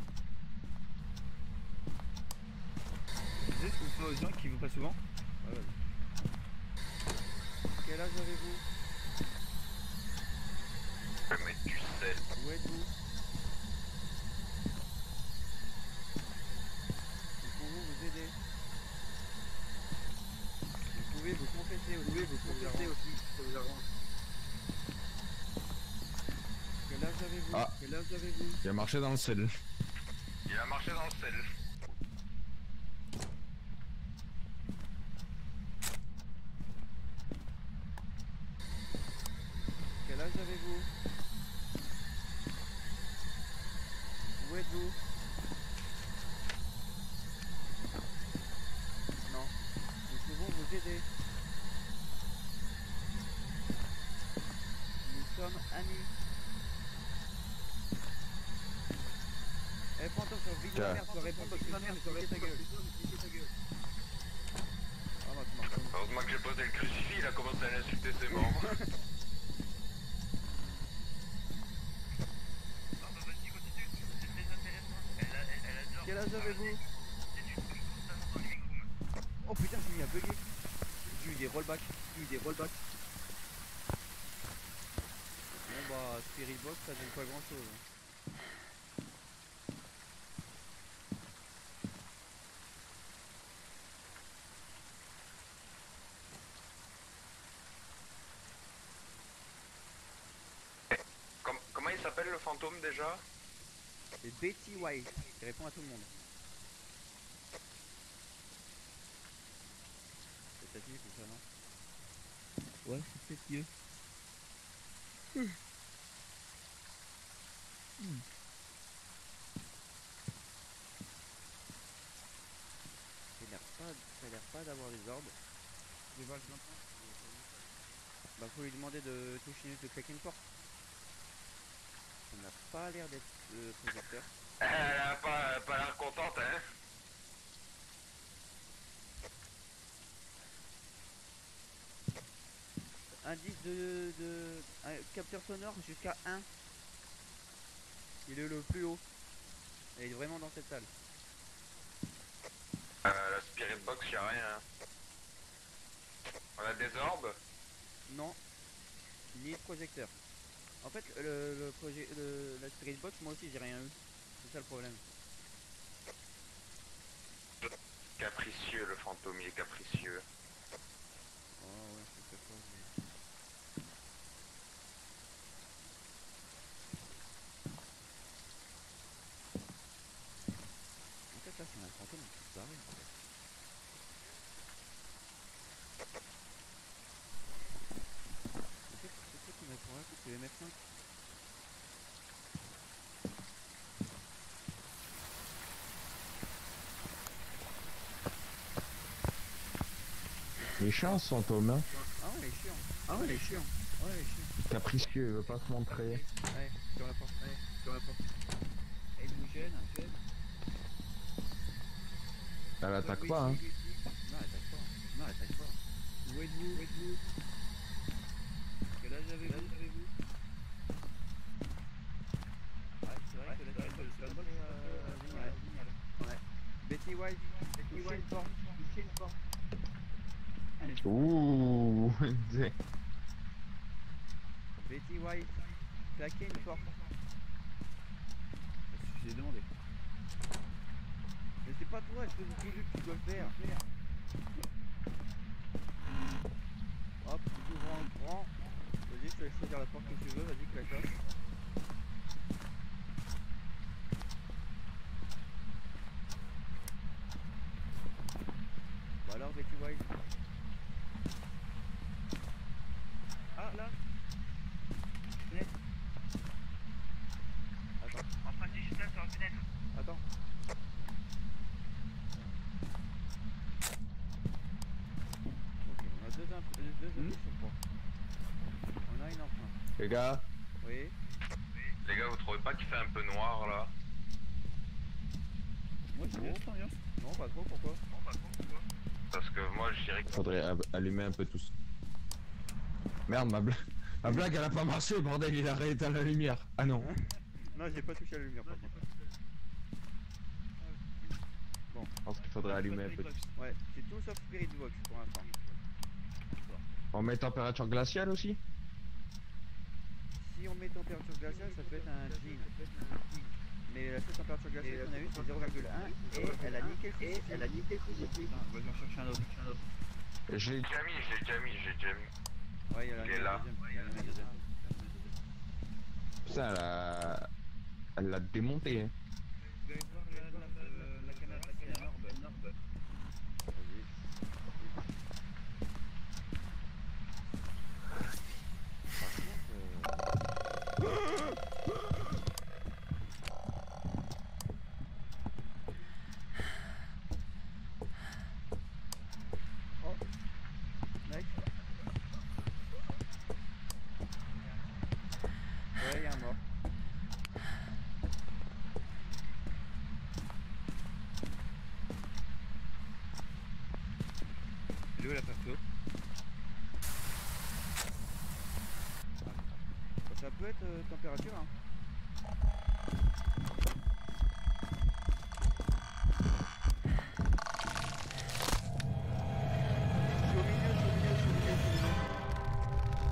Tu sais ce qu'on fait aux gens qui vont pas souvent? Ouais, vas-y. Quel âge avez-vous? Je vais mettre du sel. Où êtes-vous? Nous pouvons vous aider. Vous pouvez vous confesser aussi. Vous pouvez vous confesser aussi. Ça vous arrange. Quel âge avez-vous? Ah. Quel âge avez-vous? Il a marché dans le sel. Il a marché dans le sel. Quel âge avez-vous? Où êtes-vous? Non. Nous pouvons vous aider. Nous sommes amis. Eh, fantôme, sur vidéo, Tiens. merde, tu réponds pas, putain, merde, niquer ta gueule. Ah, bah, tu marches pas. Heureusement que j'ai posé le crucifix, il a commencé à l'insulter ses membres. Quel âge avez-vous? Oh putain, j'ai mis à bugger. J'ai eu des rollbacks. J'ai eu des rollbacks. Bon bah, Spirit Box, ça donne pas grand chose. Com- comment il s'appelle le fantôme déjà? C'est Betty White qui répond à tout le monde. C'est peut-être mieux comme ça, non? Ouais, c'est peut-être mieux. Ça a l'air pas, ça a l'air pas d'avoir des ordres. Je vais voir le lanterne. Bah faut lui demander de toucher de claquer une porte. Ça n'a pas l'air d'être euh, projecteur. Elle a pas, pas l'air contente, hein. Indice de, de un capteur sonore jusqu'à un. Il est le plus haut. Et il est vraiment dans cette salle. Euh, la spirit box, y a rien. Hein. On a des orbes. Non. Ni de projecteur. En fait, le, le projet, le, la spirit box, moi aussi j'ai rien eu. C'est ça le problème. Capricieux, le fantôme, il est capricieux. Oh ouais, c'est pas ça. En fait, là, c'est un fantôme qui barré. En fait, c'est quoi qui m'a pour raconter? C'est le M F cinq. Il est chiant ce fantôme, hein. Ah ouais, il est chiant. Ah ouais, il est chiant. Ouais, il est chiant. Capricieux, il veut pas se montrer. Ouais, sur la porte. Ouais, sur la porte. Elle nous gêne. gêne. Elle attaque Oui, pas, hein. oui, oui, oui. Non, elle attaque pas. Non, elle attaque pas. Où êtes-vous? Où êtes-vous? Quel âge avez-vous? Ouais, c'est vrai que la spirit box, c'est pas très euh, génial. Ouais. Betty White, touchez une porte. Touchez une porte. Allez, Ouh. Betty White, claquez une porte. je l'ai demandé. Mais c'est pas toi, je te dis que tu dois le faire. Hop, tu ouvres en grand. Vas-y, je te laisse choisir la porte que tu veux, vas-y, claque-la. Betty White. Ah là. Fenêtre. Attends. Empreinte digitale sur la fenêtre. Attends. Ok, on a deux imp- euh, deux Hmm. indices sur trois. On a une empreinte. Les gars, Oui. Les gars, vous trouvez pas qu'il fait un peu noir là? Moi j'aime bien cette ambiance. Non, pas trop, pourquoi? Parce que moi je dirais que faudrait ab- allumer un peu tous. Merde, ma, bla- ma blague elle a pas marché, bordel, il a rééteint la lumière. Ah non. Non, j'ai pas touché à la lumière par contre. Je pense qu'il faudrait allumer un peu tous. Ouais, c'est tout sauf Spirit Box pour l'instant. On met température glaciale aussi? Si on met température glaciale, ça peut être un jean. Mais la seule température glaciale qu'on a eue, c'est zéro virgule un et elle a niqué le crucifix. Elle a niqué le crucifix. Putain, va j'en chercher un autre. Un autre. Je l'ai j'ai déjà mis, j'ai déjà mis, j'ai déjà mis. Ouais, il y a la Il est là. deuxième. Il y a la deuxième. Putain, elle a... Elle l'a démonté. Hein. Vous allez voir la, la, euh, la caméra, la caméra Norb. Norb. Nice. Ouais, il y a un mort. Il est où la perso? Ça peut être euh, température, hein. Je suis au milieu, je suis au milieu, je suis au milieu, je suis au milieu.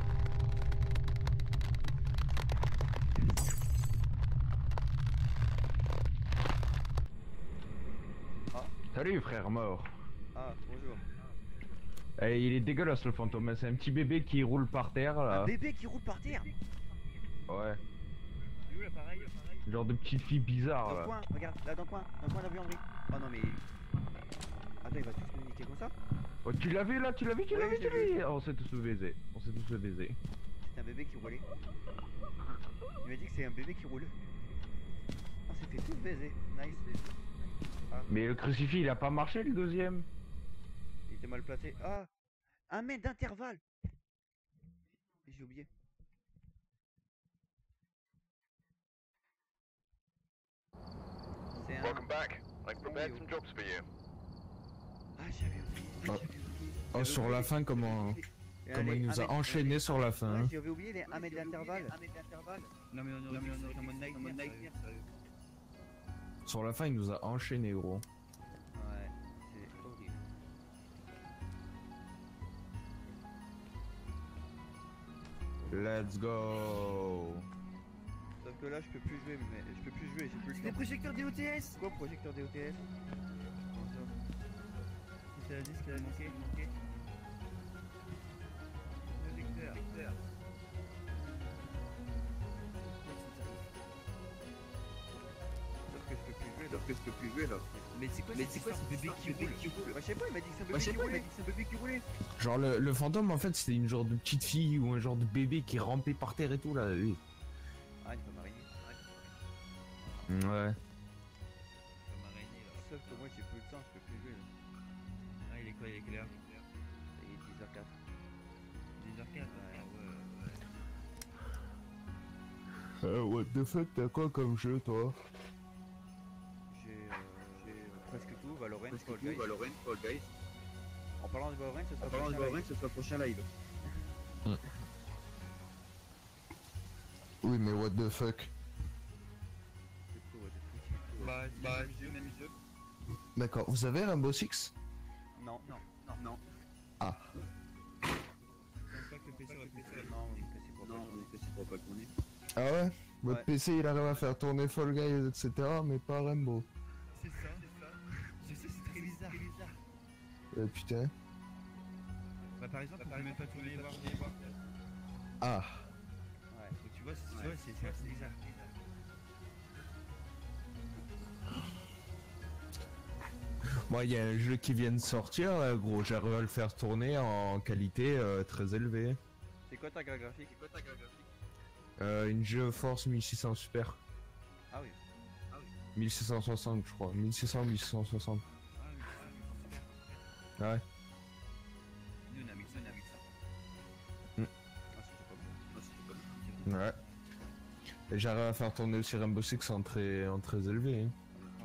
Salut frère mort. Ah, bonjour. Eh, il est dégueulasse le fantôme, hein. C'est un petit bébé qui roule par terre là. Un bébé qui roule par terre. Ouais. Il est où l'appareil? L'appareil Genre de petite fille bizarre Dans le là. coin, regarde, là dans le coin, dans le coin de la buanderie. Oh non mais... Attends, il va tous nous niquer comme ça? Oh, tu l'as vu là, tu l'as vu, tu l'as Ouais, vu, je tu l'ai l'as vu. Oh, on s'est tous fait baiser. On s'est tous fait baiser. C'est un bébé qui roulait. Il m'a dit que c'est un bébé qui roule. On s'est fait tous baiser. Nice. Mais le crucifix il a pas marché le deuxième. Il était mal placé. Ah, un mètre d'intervalle. J'ai oublié. C'est un... Welcome back. I've prepared some jobs for you. Ah, j'avais oublié. Ah. J'avais oublié. Oh, J'avais sur oublié. la fin, comment, Et comment allez, il nous un a mètre- enchaîné sur la fin. Ouais, Hein. j'avais oublié les un mètre d'intervalle. Non mais on aurait dû en mode nightmare. sérieux. Sur la fin, il nous a enchaîné, gros. Ouais, c'est horrible. Let's go. Sauf que là, je peux plus jouer, mais je peux plus jouer, j'ai plus le Des temps. projecteurs D O T S. Quoi, projecteur D O T S? C'est la disque qu'elle a manqué. manqué. Projecteur. Projecteur. Sauf que je peux plus jouer, Sauf que je peux plus jouer là. Mais c'est quoi, mais c'est quoi ce bébé qui roule? Bah, je sais pas, il m'a dit que c'est un Bah, bébé je sais qui pas, il m'a roulait. dit que c'est un bébé qui roulait. Genre, le, le fantôme, en fait, c'était une genre de petite fille ou un genre de bébé qui rampait par terre et tout, là. Oui. Ah, il peut m'arrêter. Ouais. Comme araignée là. Sauf que moi, j'ai plus le temps, je peux plus jouer. Là. Ah, il est quoi? Il est quelle heure? Il est dix heures quatre. dix heures quatre. Ouais, ouais, ouais. Euh, what the fuck, t'as quoi comme jeu, toi? J'ai euh, j'ai, euh, presque tout, Valorant, Parce que Fall tout, Guys. Valorant, Fall Guys. En parlant de Valorant, ce sera En parlant de prochain Valorant, live. ce sera le prochain live. Oui, mais what the fuck? C'est tout, ouais, c'est tout. Bah, bah, jeu, même jeu. D'accord, vous avez Rainbow Six? Non, non, Non, non. Ah. Je pense pas que le P C aurait pu faire. non, mais c'est pour Non, on est P C pour pas qu'on est. Ah ouais? Votre Ouais. P C il arrive à faire tourner Fall Guys, et cetera, mais pas Rainbow. C'est ça, c'est ça. Je sais, c'est très bizarre. Très bizarre. Euh, putain. Bah, par exemple, on peut même pas tourner voir des voir. Ah. Ouais. Donc, tu vois, c'est tu vois, c'est c'est assez bizarre. Moi, il y a un jeu qui vient de sortir, là, gros, j'arrive à le faire tourner en qualité euh, très élevée. C'est quoi ta carte graphique? C'est quoi ta carte graphique? Euh, une GeForce mille six cents Super. Ah oui. mille six cent soixante, je crois. mille six cents, mille six cent soixante. Ah oui, ah oui, super. Ah ouais. Nous on a mis ça, on a mis ça. Mm. Ah, c'était pas bon. Ah, c'était pas bon. Ouais. Et j'arrive à faire tourner aussi Rainbow Six en très, en très élevé. Hein.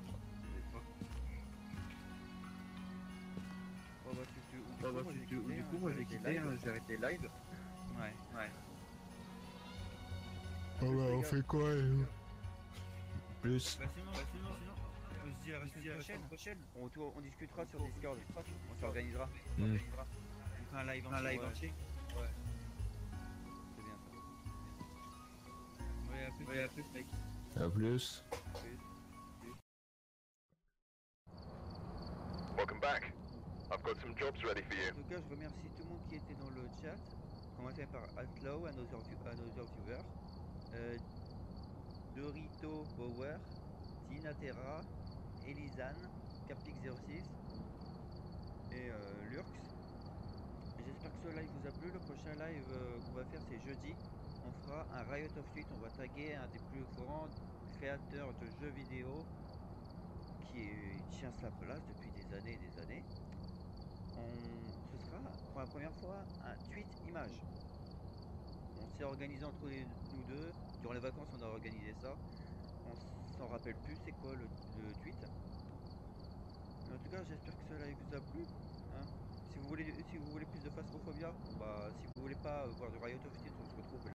Oh bah, tu, tu, du Bah, coup, bah, moi, tu- j'ai tu- quitté, du hein, coup, moi j'ai j'ai arrêté quitté, live. hein, j'ai arrêté live. Ouais, ouais. Ah bah, on fait quoi euh Plus. Bah, sinon, bah, sinon, sinon, on se dit à la semaine prochaine. prochaine. On, tour- on discutera sur Discord. On s'organisera. Mm. On fera un live, un live ouais. entier. C'est bien ça. Ouais, à plus, ouais, à plus, mec. À plus. Welcome back. I've got some jobs ready for you. En tout cas, je remercie tout le monde qui était dans le chat. Commencez par Outlaw, Another, view, another Viewer, euh, Dorito Bauer, Tina Terra, Elisane, Capix zéro six et euh, Lurx. J'espère que ce live vous a plu. Le prochain live euh, qu'on va faire, c'est jeudi. On fera un Riot of Tweet. On va taguer un des plus grands créateurs de jeux vidéo qui est- tient sa place depuis des années et des années. On, ce sera pour la première fois un tweet image. On s'est organisé entre les- nous deux. Durant les vacances, on a organisé ça. On s'en rappelle plus c'est quoi le, le tweet. En tout cas, j'espère que cela vous a plu. Hein. Si vous voulez, si vous voulez plus de Phasmophobia, bah, si vous voulez pas voir du Riot of Steel, on se retrouve